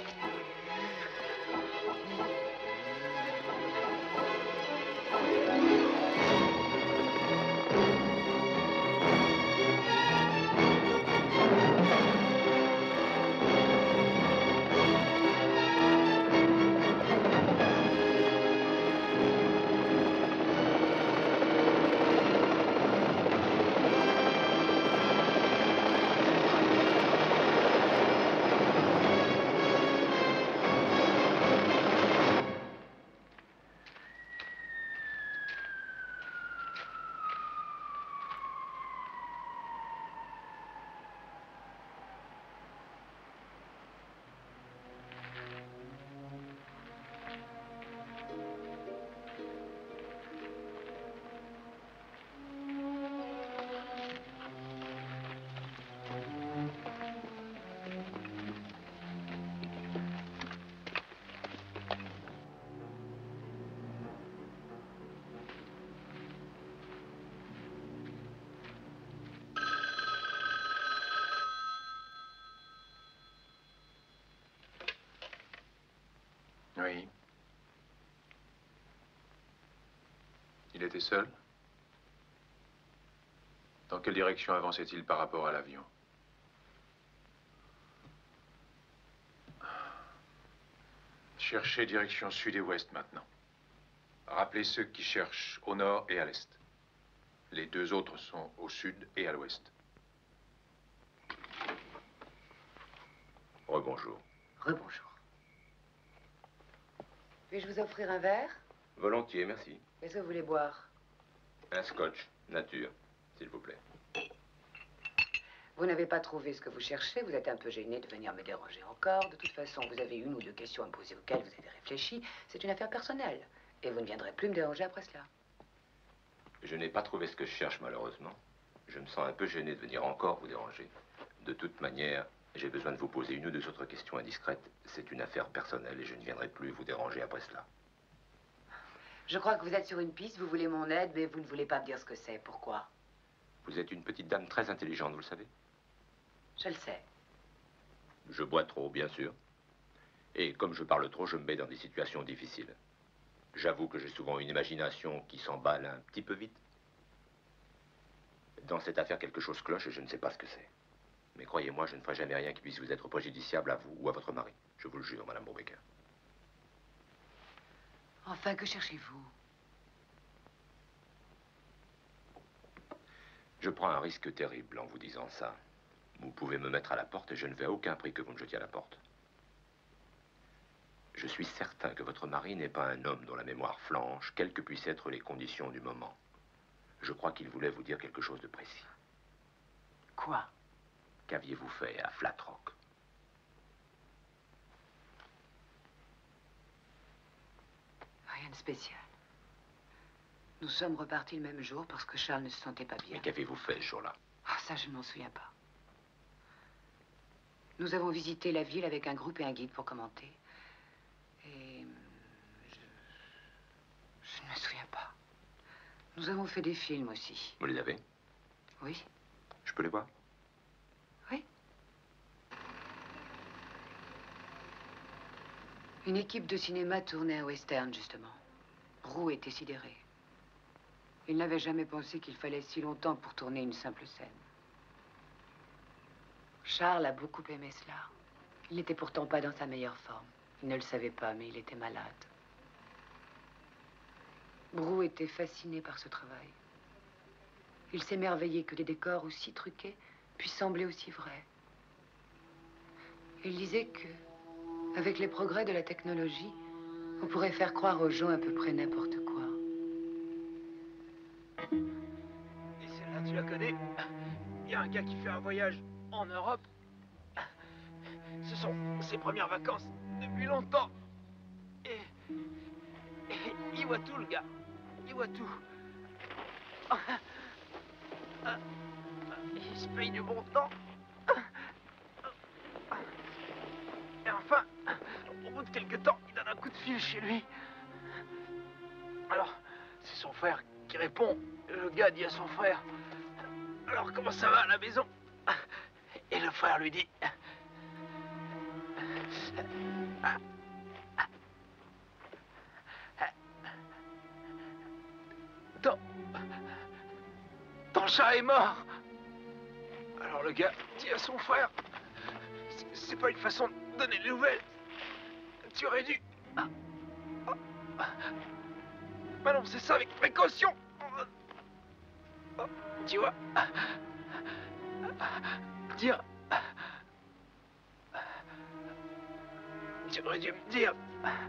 Oui. Il était seul? Dans quelle direction avançait-il par rapport à l'avion? Cherchez direction sud et ouest maintenant. Rappelez ceux qui cherchent au nord et à l'est. Les deux autres sont au sud et à l'ouest. Rebonjour. Rebonjour. Puis-je vous offrir un verre? Volontiers, merci. Qu'est-ce que vous voulez boire? Un scotch, nature, s'il vous plaît. Vous n'avez pas trouvé ce que vous cherchez, vous êtes un peu gêné de venir me déranger encore. De toute façon, vous avez une ou deux questions à me poser auxquelles vous avez réfléchi. C'est une affaire personnelle. Et vous ne viendrez plus me déranger après cela. Je n'ai pas trouvé ce que je cherche, malheureusement. Je me sens un peu gêné de venir encore vous déranger. De toute manière, j'ai besoin de vous poser une ou deux autres questions indiscrètes. C'est une affaire personnelle et je ne viendrai plus vous déranger après cela. Je crois que vous êtes sur une piste, vous voulez mon aide, mais vous ne voulez pas me dire ce que c'est. Pourquoi? Vous êtes une petite dame très intelligente, vous le savez. Je le sais. Je bois trop, bien sûr. Et comme je parle trop, je me mets dans des situations difficiles. J'avoue que j'ai souvent une imagination qui s'emballe un petit peu vite. Dans cette affaire, quelque chose cloche et je ne sais pas ce que c'est. Mais croyez-moi, je ne ferai jamais rien qui puisse vous être préjudiciable à vous ou à votre mari. Je vous le jure, Madame Brubaker. Enfin, que cherchez-vous? Je prends un risque terrible en vous disant ça. Vous pouvez me mettre à la porte et je ne vais à aucun prix que vous me jetiez à la porte. Je suis certain que votre mari n'est pas un homme dont la mémoire flanche, quelles que puissent être les conditions du moment. Je crois qu'il voulait vous dire quelque chose de précis. Quoi? Qu'aviez-vous fait à Flat Rock? Rien de spécial. Nous sommes repartis le même jour parce que Charles ne se sentait pas bien. Mais qu'avez-vous fait ce jour-là? Ah, ça, je ne m'en souviens pas. Nous avons visité la ville avec un groupe et un guide pour commenter. Et... Je, je ne me souviens pas. Nous avons fait des films aussi. Vous les avez? Oui. Je peux les voir? Oui. Une équipe de cinéma tournait un western, justement. Roux était sidéré. Il n'avait jamais pensé qu'il fallait si longtemps pour tourner une simple scène. Charles a beaucoup aimé cela. Il n'était pourtant pas dans sa meilleure forme. Il ne le savait pas, mais il était malade. Brou était fasciné par ce travail. Il s'émerveillait que des décors aussi truqués puissent sembler aussi vrais. Il disait que, avec les progrès de la technologie, on pourrait faire croire aux gens à peu près n'importe quoi. Et celle-là, tu la connais? Il y a un gars qui fait un voyage en Europe. Ce sont ses premières vacances depuis longtemps. Et, et il voit tout, le gars. Il voit tout. Il se paye du bon temps. Et enfin, au bout de quelques temps, il donne un coup de fil chez lui. Alors, c'est son frère qui répond. Le gars dit à son frère: alors, comment ça va à la maison? Et le frère lui dit: ton, ton chat est mort. Alors le gars dit à son frère: c'est pas une façon de donner des nouvelles. Tu aurais dû... Mais non, c'est ça, avec précaution. Tu vois, dire... Tu aurais dû me dire...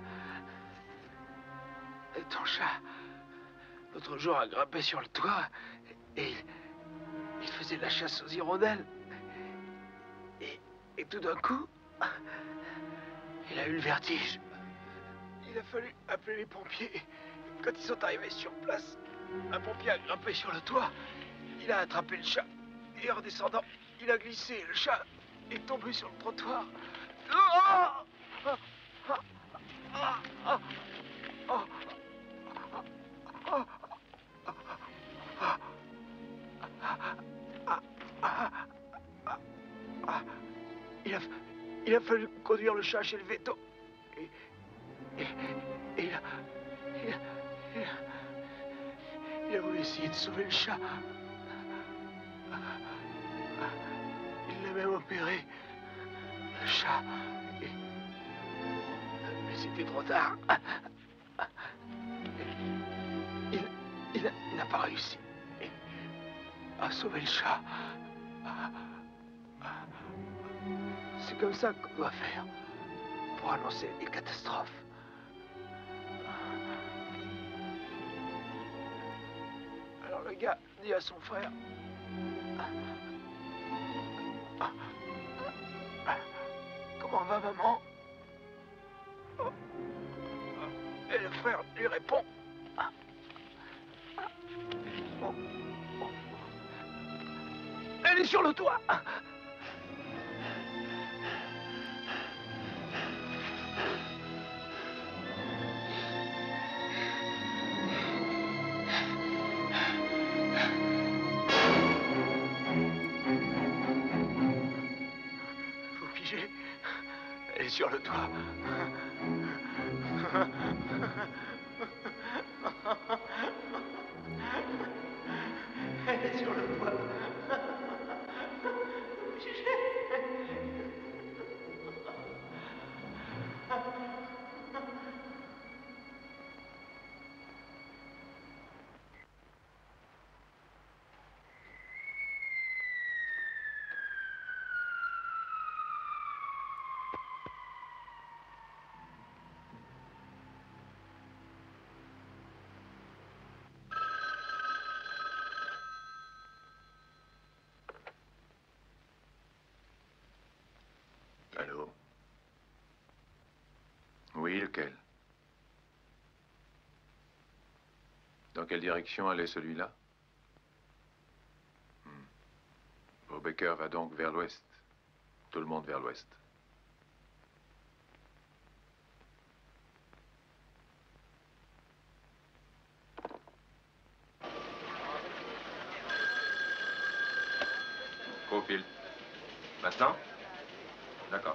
Ton chat, l'autre jour, a grimpé sur le toit et il faisait la chasse aux hirondelles. Et, et tout d'un coup, il a eu le vertige. Il a fallu appeler les pompiers. Quand ils sont arrivés sur place, un pompier a grimpé sur le toit. Il a attrapé le chat. Et en descendant, il a glissé. Le chat est tombé sur le trottoir. Oh! Oh! Oh! Oh! Il a, il a fallu conduire le chat chez le veto. Et, et, et il, a, il, a, il, a, il a voulu essayer de sauver le chat. Il l'a même opéré, le chat. Et, mais c'était trop tard. Il, il, a, il n'a pas réussi à sauver le chat. C'est comme ça qu'on doit faire pour annoncer des catastrophes. Alors le gars dit à son frère: Comment va maman? Et le frère lui répond. Elle est sur le toit. Faut figer. Elle est sur le toit. Elle est sur le toit. Allô? Oui, lequel? Dans quelle direction allait celui-là? Hmm. Beaubecker va donc vers l'ouest. Tout le monde vers l'ouest. Cofield. Maintenant? D'accord.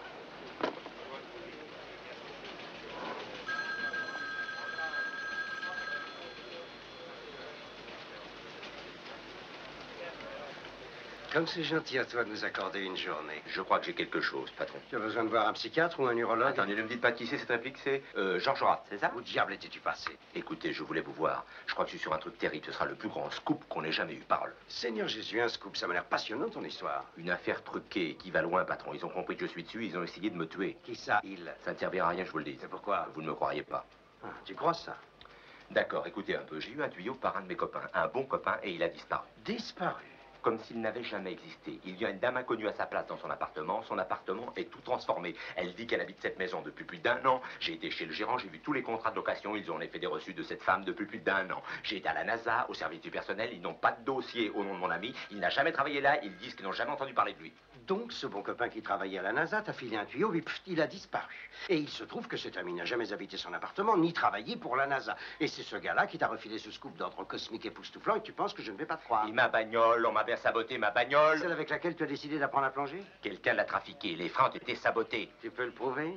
Comme c'est gentil à toi de nous accorder une journée. Je crois que j'ai quelque chose, patron. Tu as besoin de voir un psychiatre ou un neurologue? Attendez, ne me dites pas qui c'est cette réplique, c'est euh, Georges Rat, c'est ça? Où diable étais-tu passé? Écoutez, je voulais vous voir. Je crois que je suis sur un truc terrible. Ce sera le plus grand scoop qu'on ait jamais eu. Parole. Seigneur Jésus, un scoop, ça m'a l'air passionnant ton histoire. Une affaire truquée qui va loin, patron. Ils ont compris que je suis dessus, ils ont essayé de me tuer. Qui ça, il? Ça ne servira à rien, je vous le dis. C'est pourquoi? Vous ne me croiriez pas. Ah, tu crois ça? D'accord, écoutez un peu. J'ai eu un tuyau par un de mes copains, un bon copain, et il a disparu. Disparu? Comme s'il n'avait jamais existé. Il y a une dame inconnue à sa place dans son appartement. Son appartement est tout transformé. Elle dit qu'elle habite cette maison depuis plus d'un an. J'ai été chez le gérant, j'ai vu tous les contrats de location. Ils ont en effet des reçus de cette femme depuis plus d'un an. J'ai été à la NASA, au service du personnel. Ils n'ont pas de dossier au nom de mon ami. Il n'a jamais travaillé là. Ils disent qu'ils n'ont jamais entendu parler de lui. Donc, ce bon copain qui travaillait à la NASA t'a filé un tuyau, et pff, il a disparu. Et il se trouve que cet ami n'a jamais habité son appartement, ni travaillé pour la NASA. Et c'est ce gars-là qui t'a refilé ce scoop d'ordre cosmique époustouflant, et tu penses que je ne vais pas te croire. Et ma bagnole, on m'a bien saboté ma bagnole. Celle avec laquelle tu as décidé d'apprendre à plonger? Quelqu'un l'a trafiqué. Les freins ont été sabotés. Tu peux le prouver?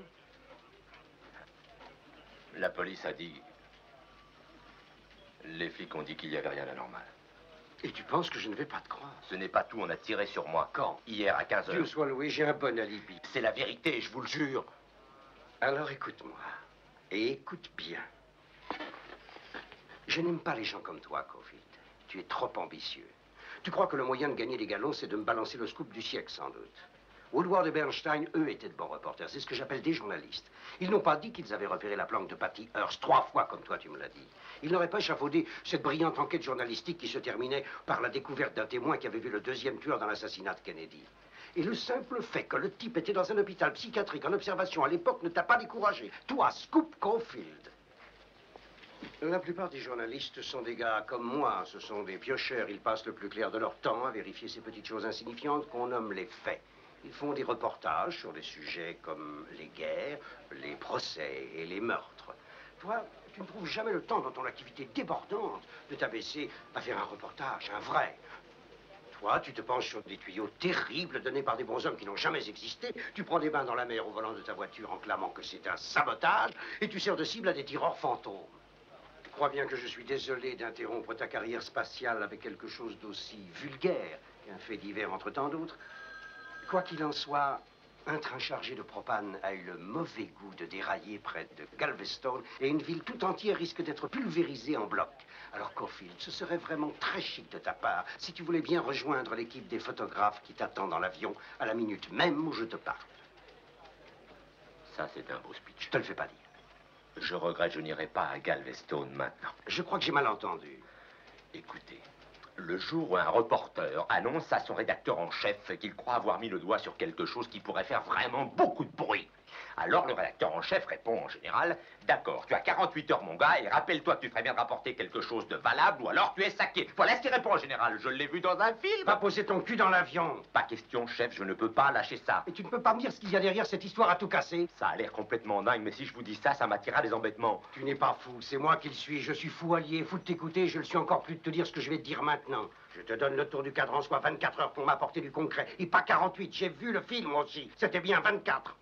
La police a dit... Les flics ont dit qu'il n'y avait rien d'anormal. Et tu penses que je ne vais pas te croire? Ce n'est pas tout, on a tiré sur moi. Quand? Hier à quinze heures. Dieu soit loué, j'ai un bon alibi. C'est la vérité, je vous le jure. Alors écoute-moi. Et écoute bien. Je n'aime pas les gens comme toi, Cofield. Tu es trop ambitieux. Tu crois que le moyen de gagner des galons, c'est de me balancer le scoop du siècle, sans doute. Woodward et Bernstein, eux, étaient de bons reporters. C'est ce que j'appelle des journalistes. Ils n'ont pas dit qu'ils avaient repéré la planque de Patty Hearst trois fois, comme toi tu me l'as dit. Ils n'auraient pas échafaudé cette brillante enquête journalistique qui se terminait par la découverte d'un témoin qui avait vu le deuxième tueur dans l'assassinat de Kennedy. Et le simple fait que le type était dans un hôpital psychiatrique en observation à l'époque ne t'a pas découragé. Toi, Scoop Caulfield. La plupart des journalistes sont des gars comme moi. Ce sont des piocheurs. Ils passent le plus clair de leur temps à vérifier ces petites choses insignifiantes qu'on nomme les faits. Ils font des reportages sur des sujets comme les guerres, les procès et les meurtres. Toi, tu ne trouves jamais le temps dans ton activité débordante de t'abaisser à faire un reportage, un vrai. Toi, tu te penches sur des tuyaux terribles donnés par des bons hommes qui n'ont jamais existé. Tu prends des bains dans la mer au volant de ta voiture en clamant que c'est un sabotage et tu sers de cible à des tireurs fantômes. Je crois bien que je suis désolé d'interrompre ta carrière spatiale avec quelque chose d'aussi vulgaire qu'un fait divers entre tant d'autres. Quoi qu'il en soit, un train chargé de propane a eu le mauvais goût de dérailler près de Galveston et une ville tout entière risque d'être pulvérisée en bloc. Alors, Caulfield, ce serait vraiment très chic de ta part si tu voulais bien rejoindre l'équipe des photographes qui t'attend dans l'avion à la minute même où je te parle. Ça, c'est un beau speech. Je te le fais pas dire. Je regrette, je n'irai pas à Galveston maintenant. Je crois que j'ai mal entendu. Écoutez, Le jour où un reporter annonce à son rédacteur en chef qu'il croit avoir mis le doigt sur quelque chose qui pourrait faire vraiment beaucoup de bruit. Alors le rédacteur en chef répond en général, d'accord, tu as quarante-huit heures mon gars, et rappelle-toi que tu ferais bien de rapporter quelque chose de valable ou alors tu es saqué. Voilà ce qu'il répond en général, je l'ai vu dans un film. Va poser ton cul dans l'avion. Pas question chef, je ne peux pas lâcher ça. Et tu ne peux pas me dire ce qu'il y a derrière cette histoire à tout casser. Ça a l'air complètement dingue, mais si je vous dis ça, ça m'attirera des embêtements. Tu n'es pas fou, c'est moi qui le suis, je suis fou allié, fou de t'écouter, je le suis encore plus de te dire ce que je vais te dire maintenant. Je te donne le tour du cadran, soit vingt-quatre heures pour m'apporter du concret, et pas quarante-huit, j'ai vu le film aussi, c'était bien vingt-quatre.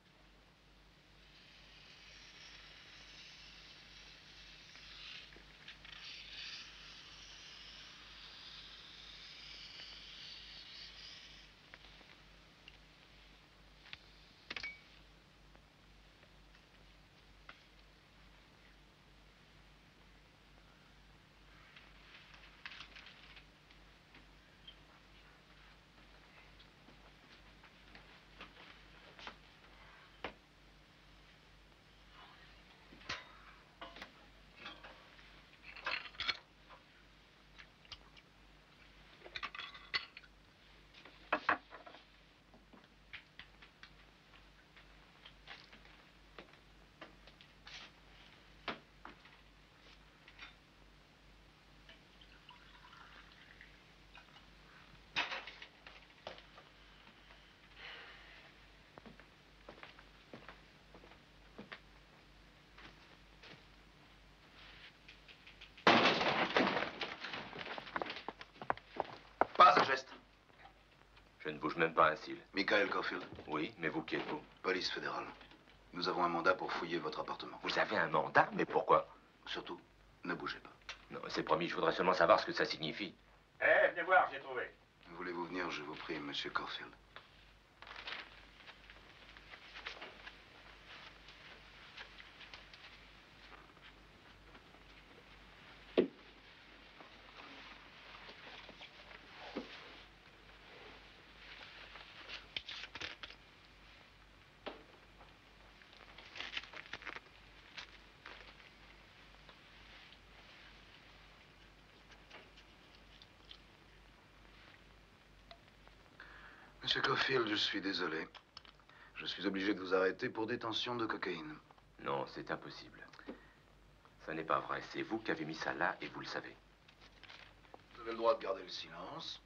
Pas un geste. Je ne bouge même pas un cil. Michael Caulfield. Oui, mais vous qui êtes-vous? Police fédérale. Nous avons un mandat pour fouiller votre appartement. Vous avez un mandat? Mais pourquoi? Surtout, ne bougez pas. Non, c'est promis, je voudrais seulement savoir ce que ça signifie. Eh, hey, venez voir, j'ai trouvé. Voulez-vous venir, je vous prie, monsieur Caulfield? Monsieur Caulfield, je suis désolé. Je suis obligé de vous arrêter pour détention de cocaïne. Non, c'est impossible. Ça n'est pas vrai. C'est vous qui avez mis ça là et vous le savez. Vous avez le droit de garder le silence.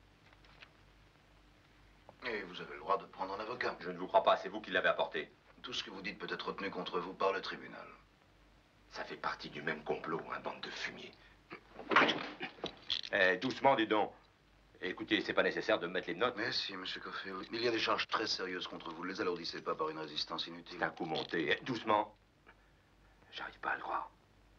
Et vous avez le droit de prendre un avocat. Je ne vous crois pas, c'est vous qui l'avez apporté. Tout ce que vous dites peut être retenu contre vous par le tribunal. Ça fait partie du même complot, un bande de fumier. Eh, doucement, dis donc. Écoutez, c'est pas nécessaire de mettre les notes. Mais si, monsieur Caulfield. Il y a des charges très sérieuses contre vous. Ne les alourdissez pas par une résistance inutile. C'est un coup monté. Eh, doucement. J'arrive pas à le croire.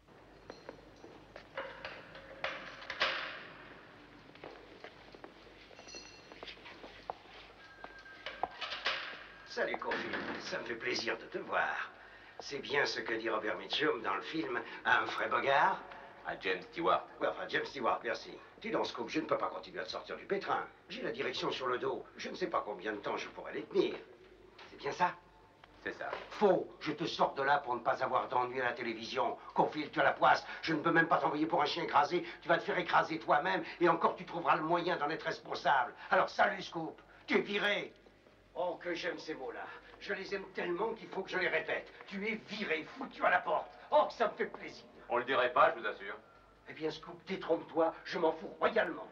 Salut, Caulfield. Ça me fait plaisir de te voir. C'est bien ce que dit Robert Mitchum dans le film à Humphrey Bogart. À James Stewart. Oui, enfin, James Stewart, merci. Dis donc, Scoop, je ne peux pas continuer à te sortir du pétrin. J'ai la direction sur le dos. Je ne sais pas combien de temps je pourrais les tenir. C'est bien ça? C'est ça. Faux. Je te sors de là pour ne pas avoir d'ennui à la télévision. Caulfield, tu as la poisse. Je ne peux même pas t'envoyer pour un chien écrasé. Tu vas te faire écraser toi-même et encore tu trouveras le moyen d'en être responsable. Alors, salut, Scoop. Tu es viré. Oh, que j'aime ces mots-là. Je les aime tellement qu'il faut que je les répète. Tu es viré, foutu à la porte. Oh, que ça me fait plaisir. On le dirait pas, je vous assure. Eh bien, Scoop, détrompe-toi, je m'en fous royalement.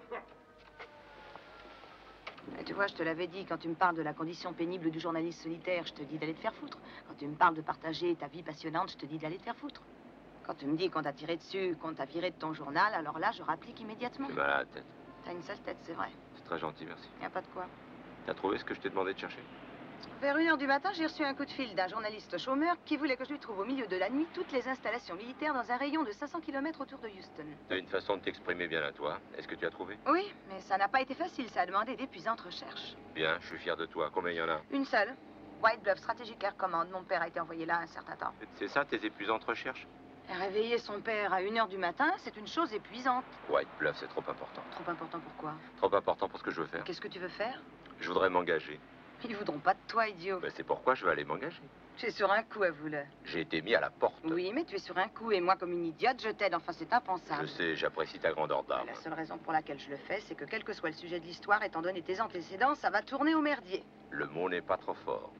Et tu vois, je te l'avais dit, quand tu me parles de la condition pénible du journaliste solitaire, je te dis d'aller te faire foutre. Quand tu me parles de partager ta vie passionnante, je te dis d'aller te faire foutre. Quand tu me dis qu'on t'a tiré dessus, qu'on t'a viré de ton journal, alors là, je rapplique immédiatement. J'ai mal à la tête. T'as une sale tête, c'est vrai. C'est très gentil, merci. Y a pas de quoi. T'as trouvé ce que je t'ai demandé de chercher? Vers une heure du matin, j'ai reçu un coup de fil d'un journaliste chômeur qui voulait que je lui trouve au milieu de la nuit toutes les installations militaires dans un rayon de cinq cents kilomètres autour de Houston. T'as une façon de t'exprimer bien à toi. Est-ce que tu as trouvé? Oui, mais ça n'a pas été facile. Ça a demandé d'épuisantes recherches. Bien, je suis fier de toi. Combien il y en a? Une seule. White Bluff Strategic Air Command. Mon père a été envoyé là un certain temps. C'est ça, tes épuisantes recherches? Réveiller son père à une heure du matin, c'est une chose épuisante. White Bluff, c'est trop important. Trop important pourquoi? Trop important pour ce que je veux faire. Qu'est-ce que tu veux faire? Je voudrais m'engager. Ils voudront pas de toi, idiot. Ben, c'est pourquoi je vais aller m'engager. Tu es sur un coup, avoue-le. J'ai été mis à la porte. Oui, mais tu es sur un coup, et moi, comme une idiote, je t'aide. Enfin, c'est impensable. Je sais, j'apprécie ta grandeur d'âme. La seule raison pour laquelle je le fais, c'est que quel que soit le sujet de l'histoire, étant donné tes antécédents, ça va tourner au merdier. Le mot n'est pas trop fort.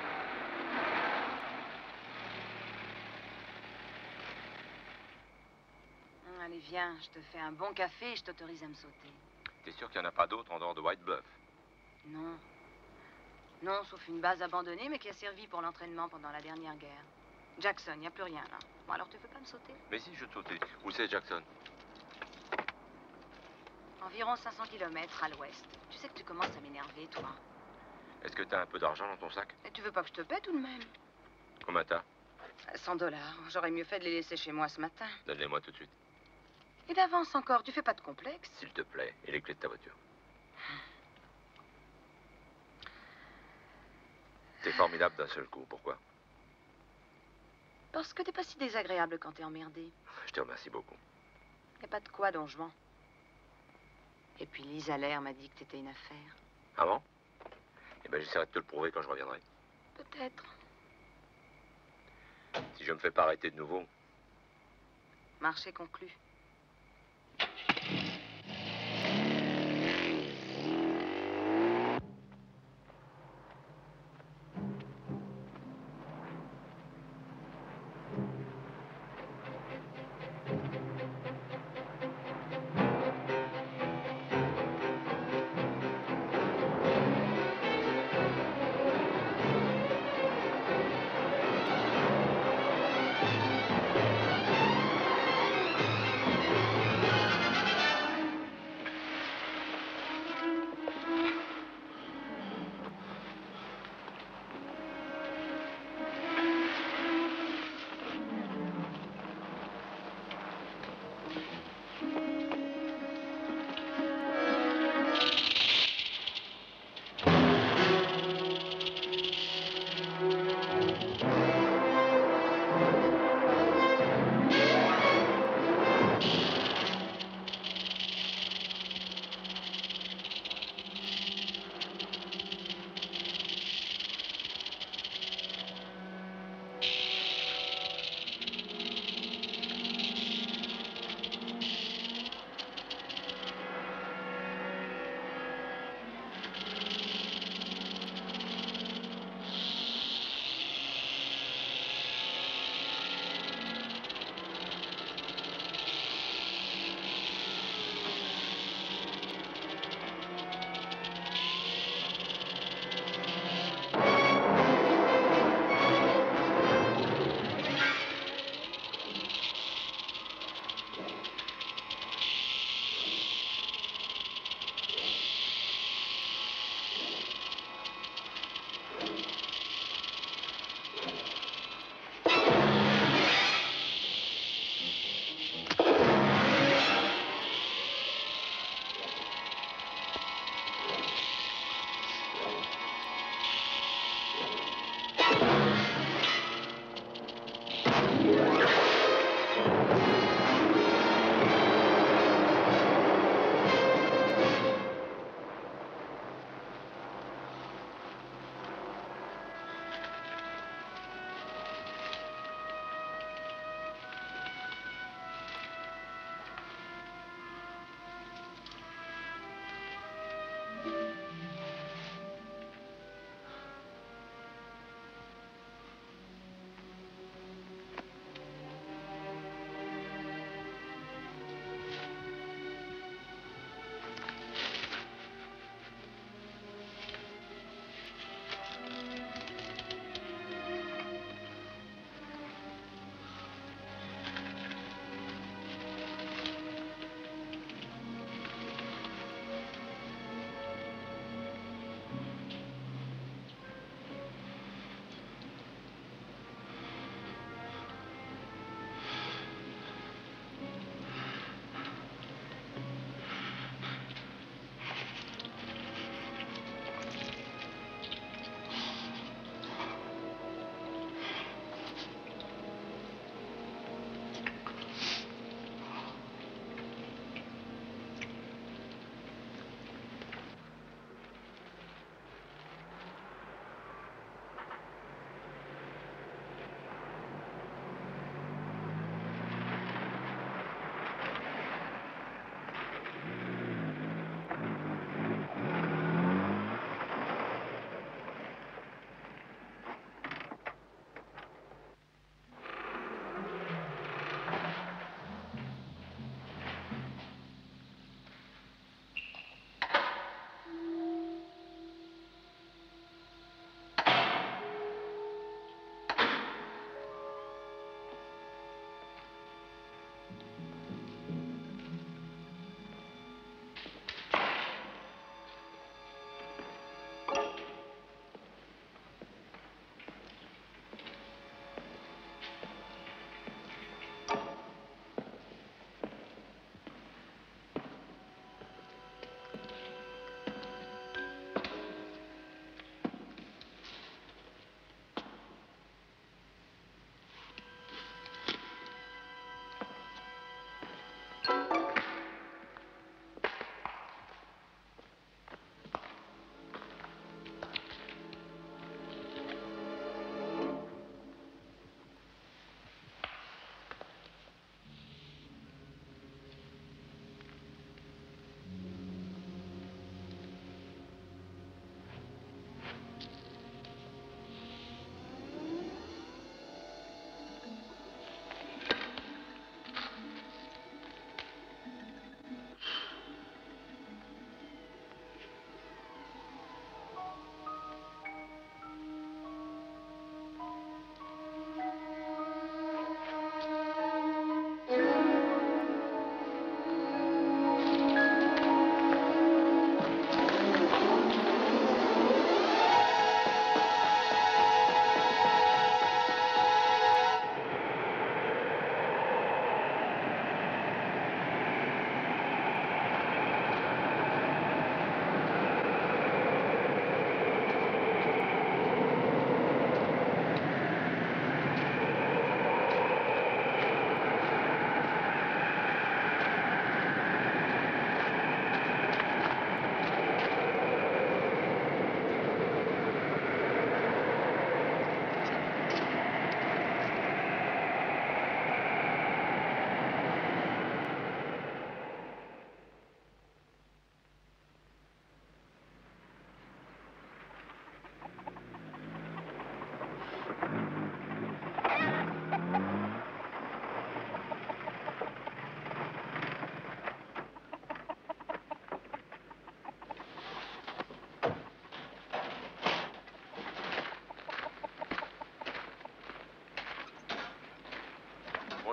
Allez, viens, je te fais un bon café et je t'autorise à me sauter. T'es sûr qu'il n'y en a pas d'autres en dehors de White Bluff? Non. Non, sauf une base abandonnée, mais qui a servi pour l'entraînement pendant la dernière guerre. Jackson, il n'y a plus rien, là. Bon, alors tu veux pas me sauter? Mais si, je te sautais. Où c'est, Jackson? Environ cinq cents kilomètres à l'ouest. Tu sais que tu commences à m'énerver, toi. Est-ce que t'as un peu d'argent dans ton sac? Et tu veux pas que je te paie, tout de même? Combien t'as? cent dollars. J'aurais mieux fait de les laisser chez moi ce matin. Donne-les-moi tout de suite. Et d'avance encore, tu fais pas de complexe? S'il te plaît. Et les clés de ta voiture. T'es formidable d'un seul coup. Pourquoi? Parce que t'es pas si désagréable quand t'es emmerdé. Je te remercie beaucoup. Y a pas de quoi, Don Juan. Et puis Lisa Allaire m'a dit que t'étais une affaire. Ah bon? Eh ben, j'essaierai de te le prouver quand je reviendrai. Peut-être. Si je me fais pas arrêter de nouveau. Marché conclu.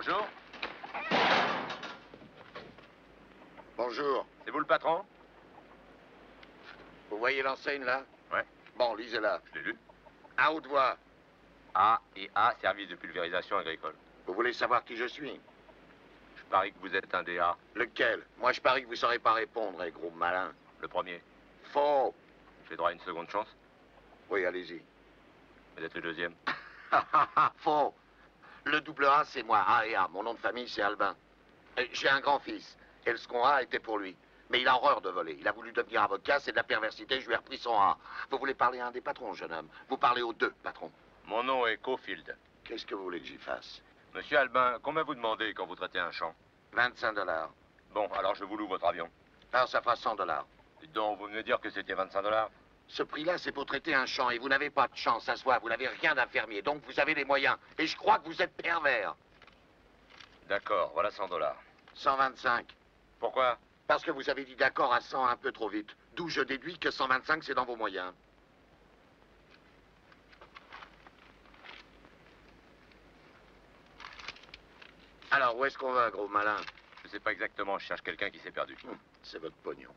Bonjour. Bonjour. C'est vous le patron? Vous voyez l'enseigne là? Ouais. Bon, lisez-la. Je l'ai lu. À haute voix. A et A, service de pulvérisation agricole. Vous voulez savoir qui je suis? Je parie que vous êtes un D A. Lequel? Moi, je parie que vous ne saurez pas répondre, eh, gros malin. Le premier. Faux. J'ai droit à une seconde chance? Oui, allez-y. Vous êtes le deuxième? Faux. Le double A, c'est moi, A et A. Mon nom de famille, c'est Albin. Et j'ai un grand-fils. Et le second A était pour lui. Mais il a horreur de voler. Il a voulu devenir avocat, c'est de la perversité, je lui ai repris son A. Vous voulez parler à un des patrons, jeune homme? Vous parlez aux deux patrons. Mon nom est Caulfield. Qu'est-ce que vous voulez que j'y fasse? Monsieur Albin, combien vous demandez quand vous traitez un champ? vingt-cinq dollars. Bon, alors je vous loue votre avion. Alors ça fera cent dollars. Dites donc, vous venez de dire que c'était vingt-cinq dollars? Ce prix-là, c'est pour traiter un champ et vous n'avez pas de champ, ça se voit. Vous n'avez rien d'un fermier, donc vous avez les moyens. Et je crois que vous êtes pervers. D'accord, voilà cent dollars. cent vingt-cinq. Pourquoi? Parce que vous avez dit d'accord à cent un peu trop vite. D'où je déduis que cent vingt-cinq, c'est dans vos moyens. Alors, où est-ce qu'on va, gros malin? Je sais pas exactement, je cherche quelqu'un qui s'est perdu. Hum, c'est votre pognon.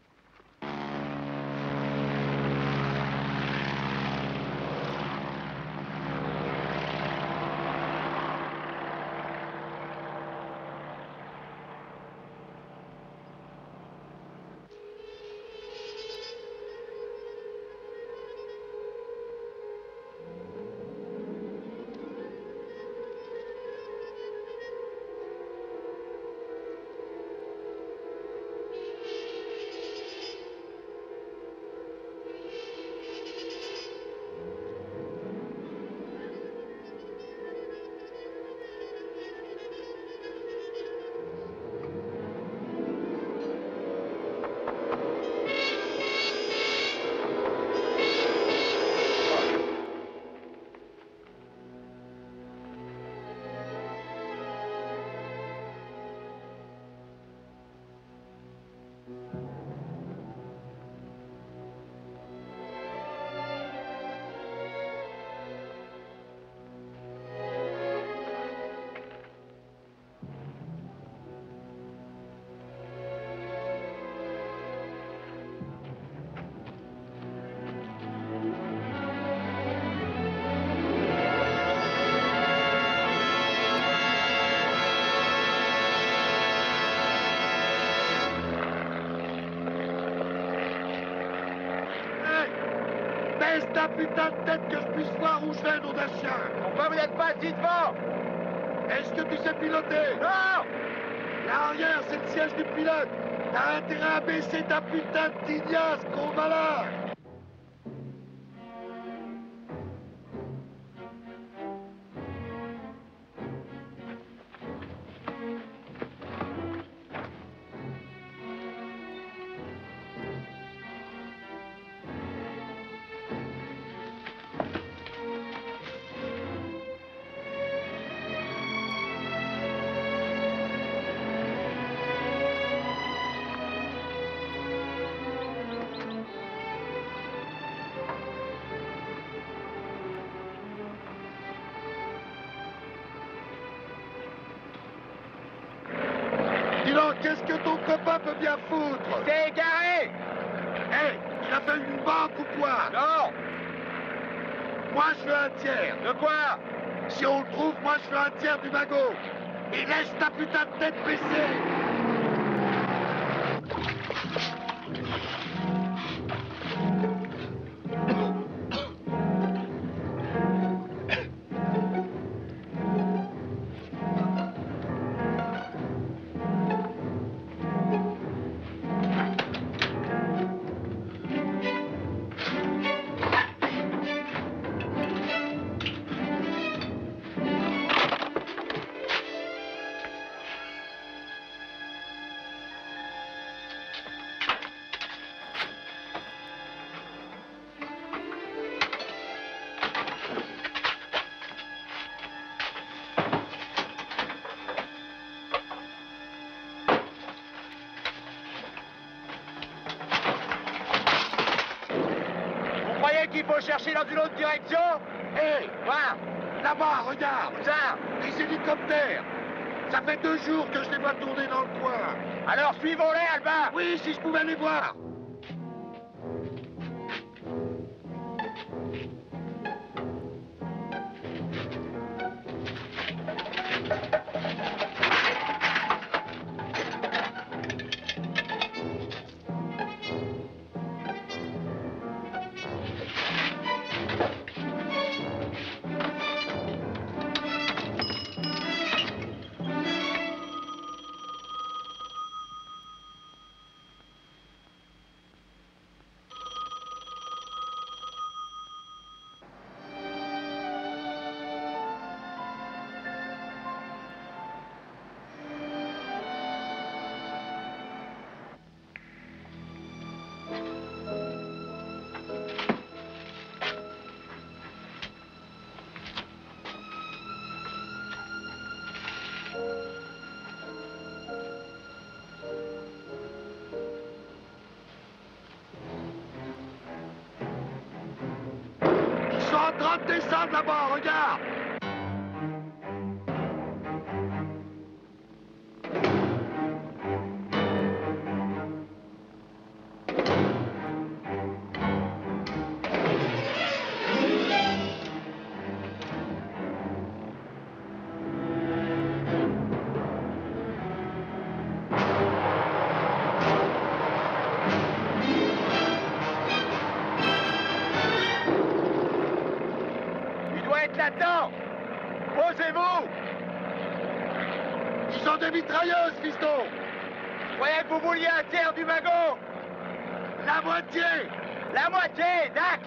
Putain de tête que je puisse voir où je vais, nom d'un chien. Pourquoi vous n'êtes pas assis devant? Est-ce que tu sais piloter? Non! L'arrière, c'est le siège du pilote. T'as intérêt à baisser ta putain de tignasse, gros malin. Dis donc, qu'est-ce que ton copain peut bien foutre? C'est égaré! Hé, hey, il a fait une banque ou quoi? Non! Moi, je veux un tiers. De quoi? Si on le trouve, moi, je veux un tiers du magot. Et laisse ta putain de tête baissée. Qu'il faut chercher dans une autre direction? Hé, hey, Quoi? Là-bas, regarde. Ça? Les hélicoptères. Ça fait deux jours que je les vois tourner dans le coin. Alors suivons-les, Albin. Oui, si je pouvais les voir. Descendre là-bas, regarde! Là-dedans! Posez-vous! Ils ont des mitrailleuses, fiston! Je croyais que vous vouliez un tiers du magot! La moitié! La moitié, Dac!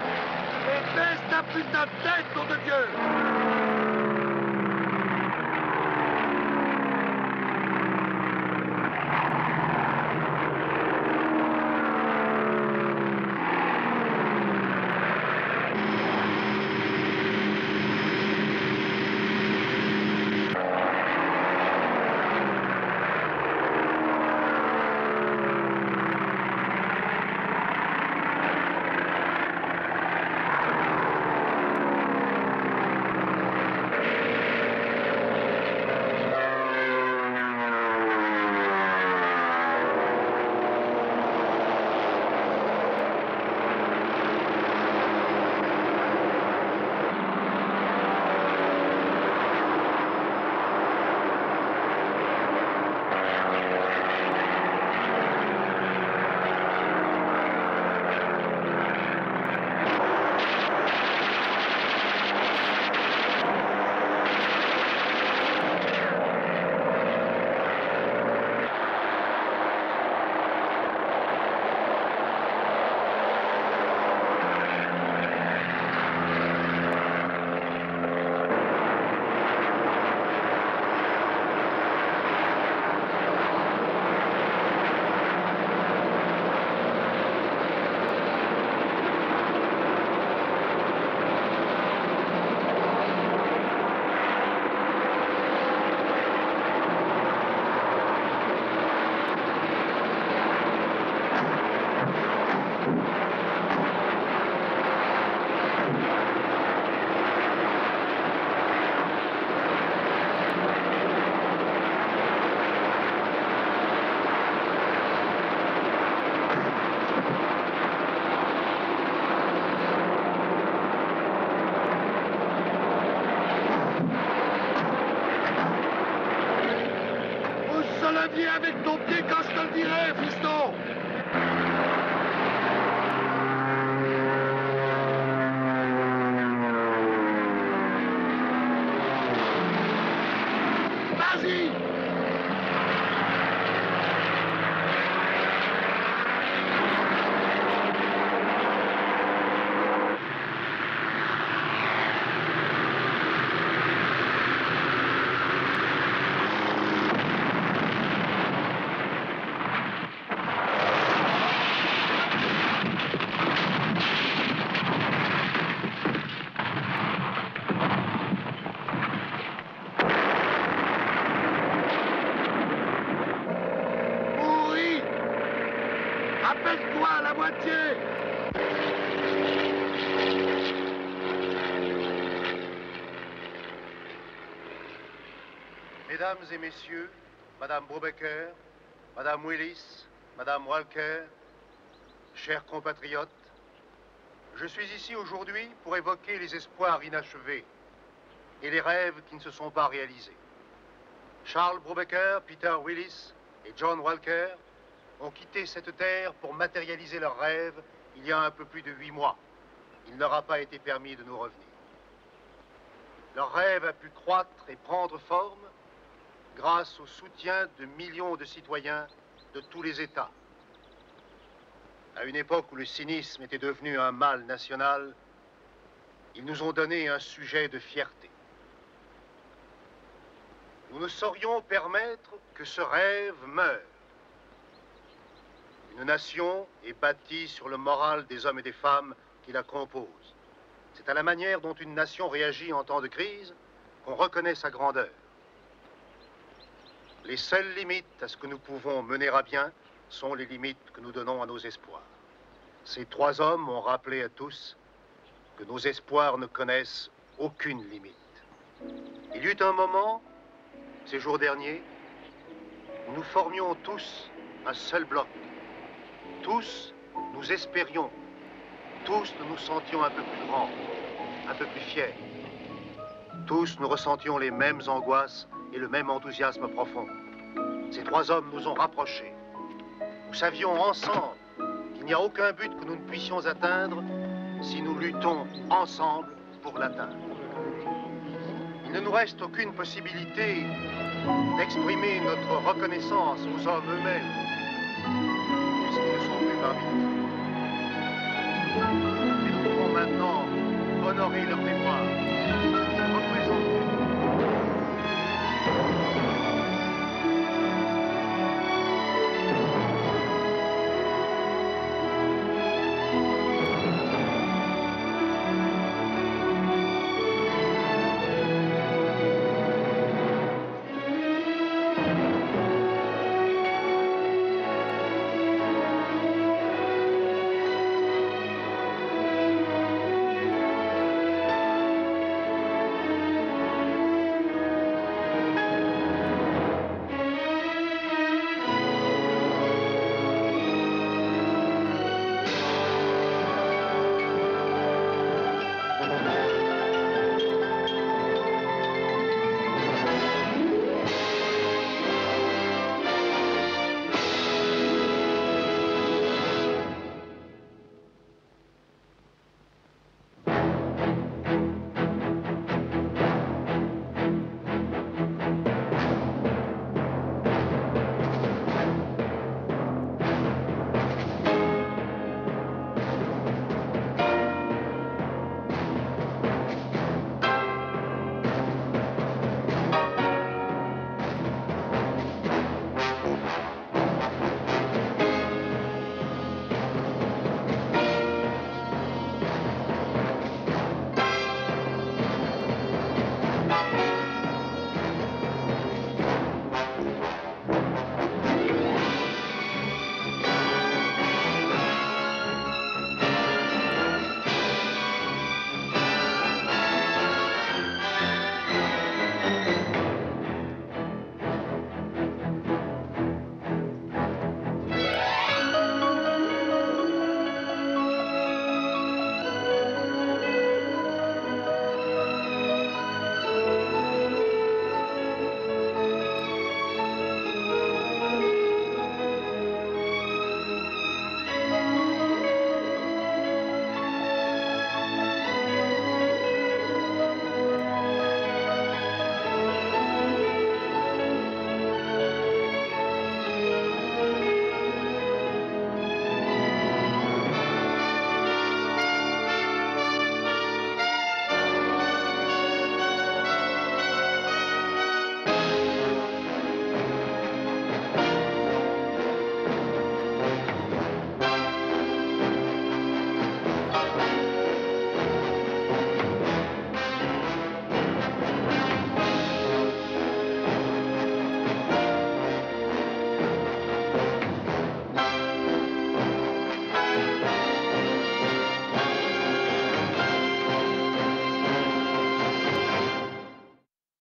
putain de tête, nom de Dieu! viens avec ton pied quand je te le dirai, fiston. Vas-y. Rappelle-toi à la moitié. Mesdames et messieurs, Madame Brubaker, Madame Willis, Madame Walker, chers compatriotes, je suis ici aujourd'hui pour évoquer les espoirs inachevés et les rêves qui ne se sont pas réalisés. Charles Brubaker, Peter Willis et John Walker ont quitté cette terre pour matérialiser leurs rêves il y a un peu plus de huit mois. Il ne leur a pas été permis de nous revenir. Leur rêve a pu croître et prendre forme grâce au soutien de millions de citoyens de tous les États. À une époque où le cynisme était devenu un mal national, ils nous ont donné un sujet de fierté. Nous ne saurions permettre que ce rêve meure. Une nation est bâtie sur le moral des hommes et des femmes qui la composent. C'est à la manière dont une nation réagit en temps de crise qu'on reconnaît sa grandeur. Les seules limites à ce que nous pouvons mener à bien sont les limites que nous donnons à nos espoirs. Ces trois hommes ont rappelé à tous que nos espoirs ne connaissent aucune limite. Il y eut un moment, ces jours derniers, où nous formions tous un seul bloc. Tous, nous espérions. Tous, nous nous sentions un peu plus grands, un peu plus fiers. Tous, nous ressentions les mêmes angoisses et le même enthousiasme profond. Ces trois hommes nous ont rapprochés. Nous savions ensemble qu'il n'y a aucun but que nous ne puissions atteindre si nous luttons ensemble pour l'atteindre. Il ne nous reste aucune possibilité d'exprimer notre reconnaissance aux hommes eux-mêmes, puisqu'ils ne sont plus parmi nous. Mais nous pouvons maintenant honorer leur mémoire.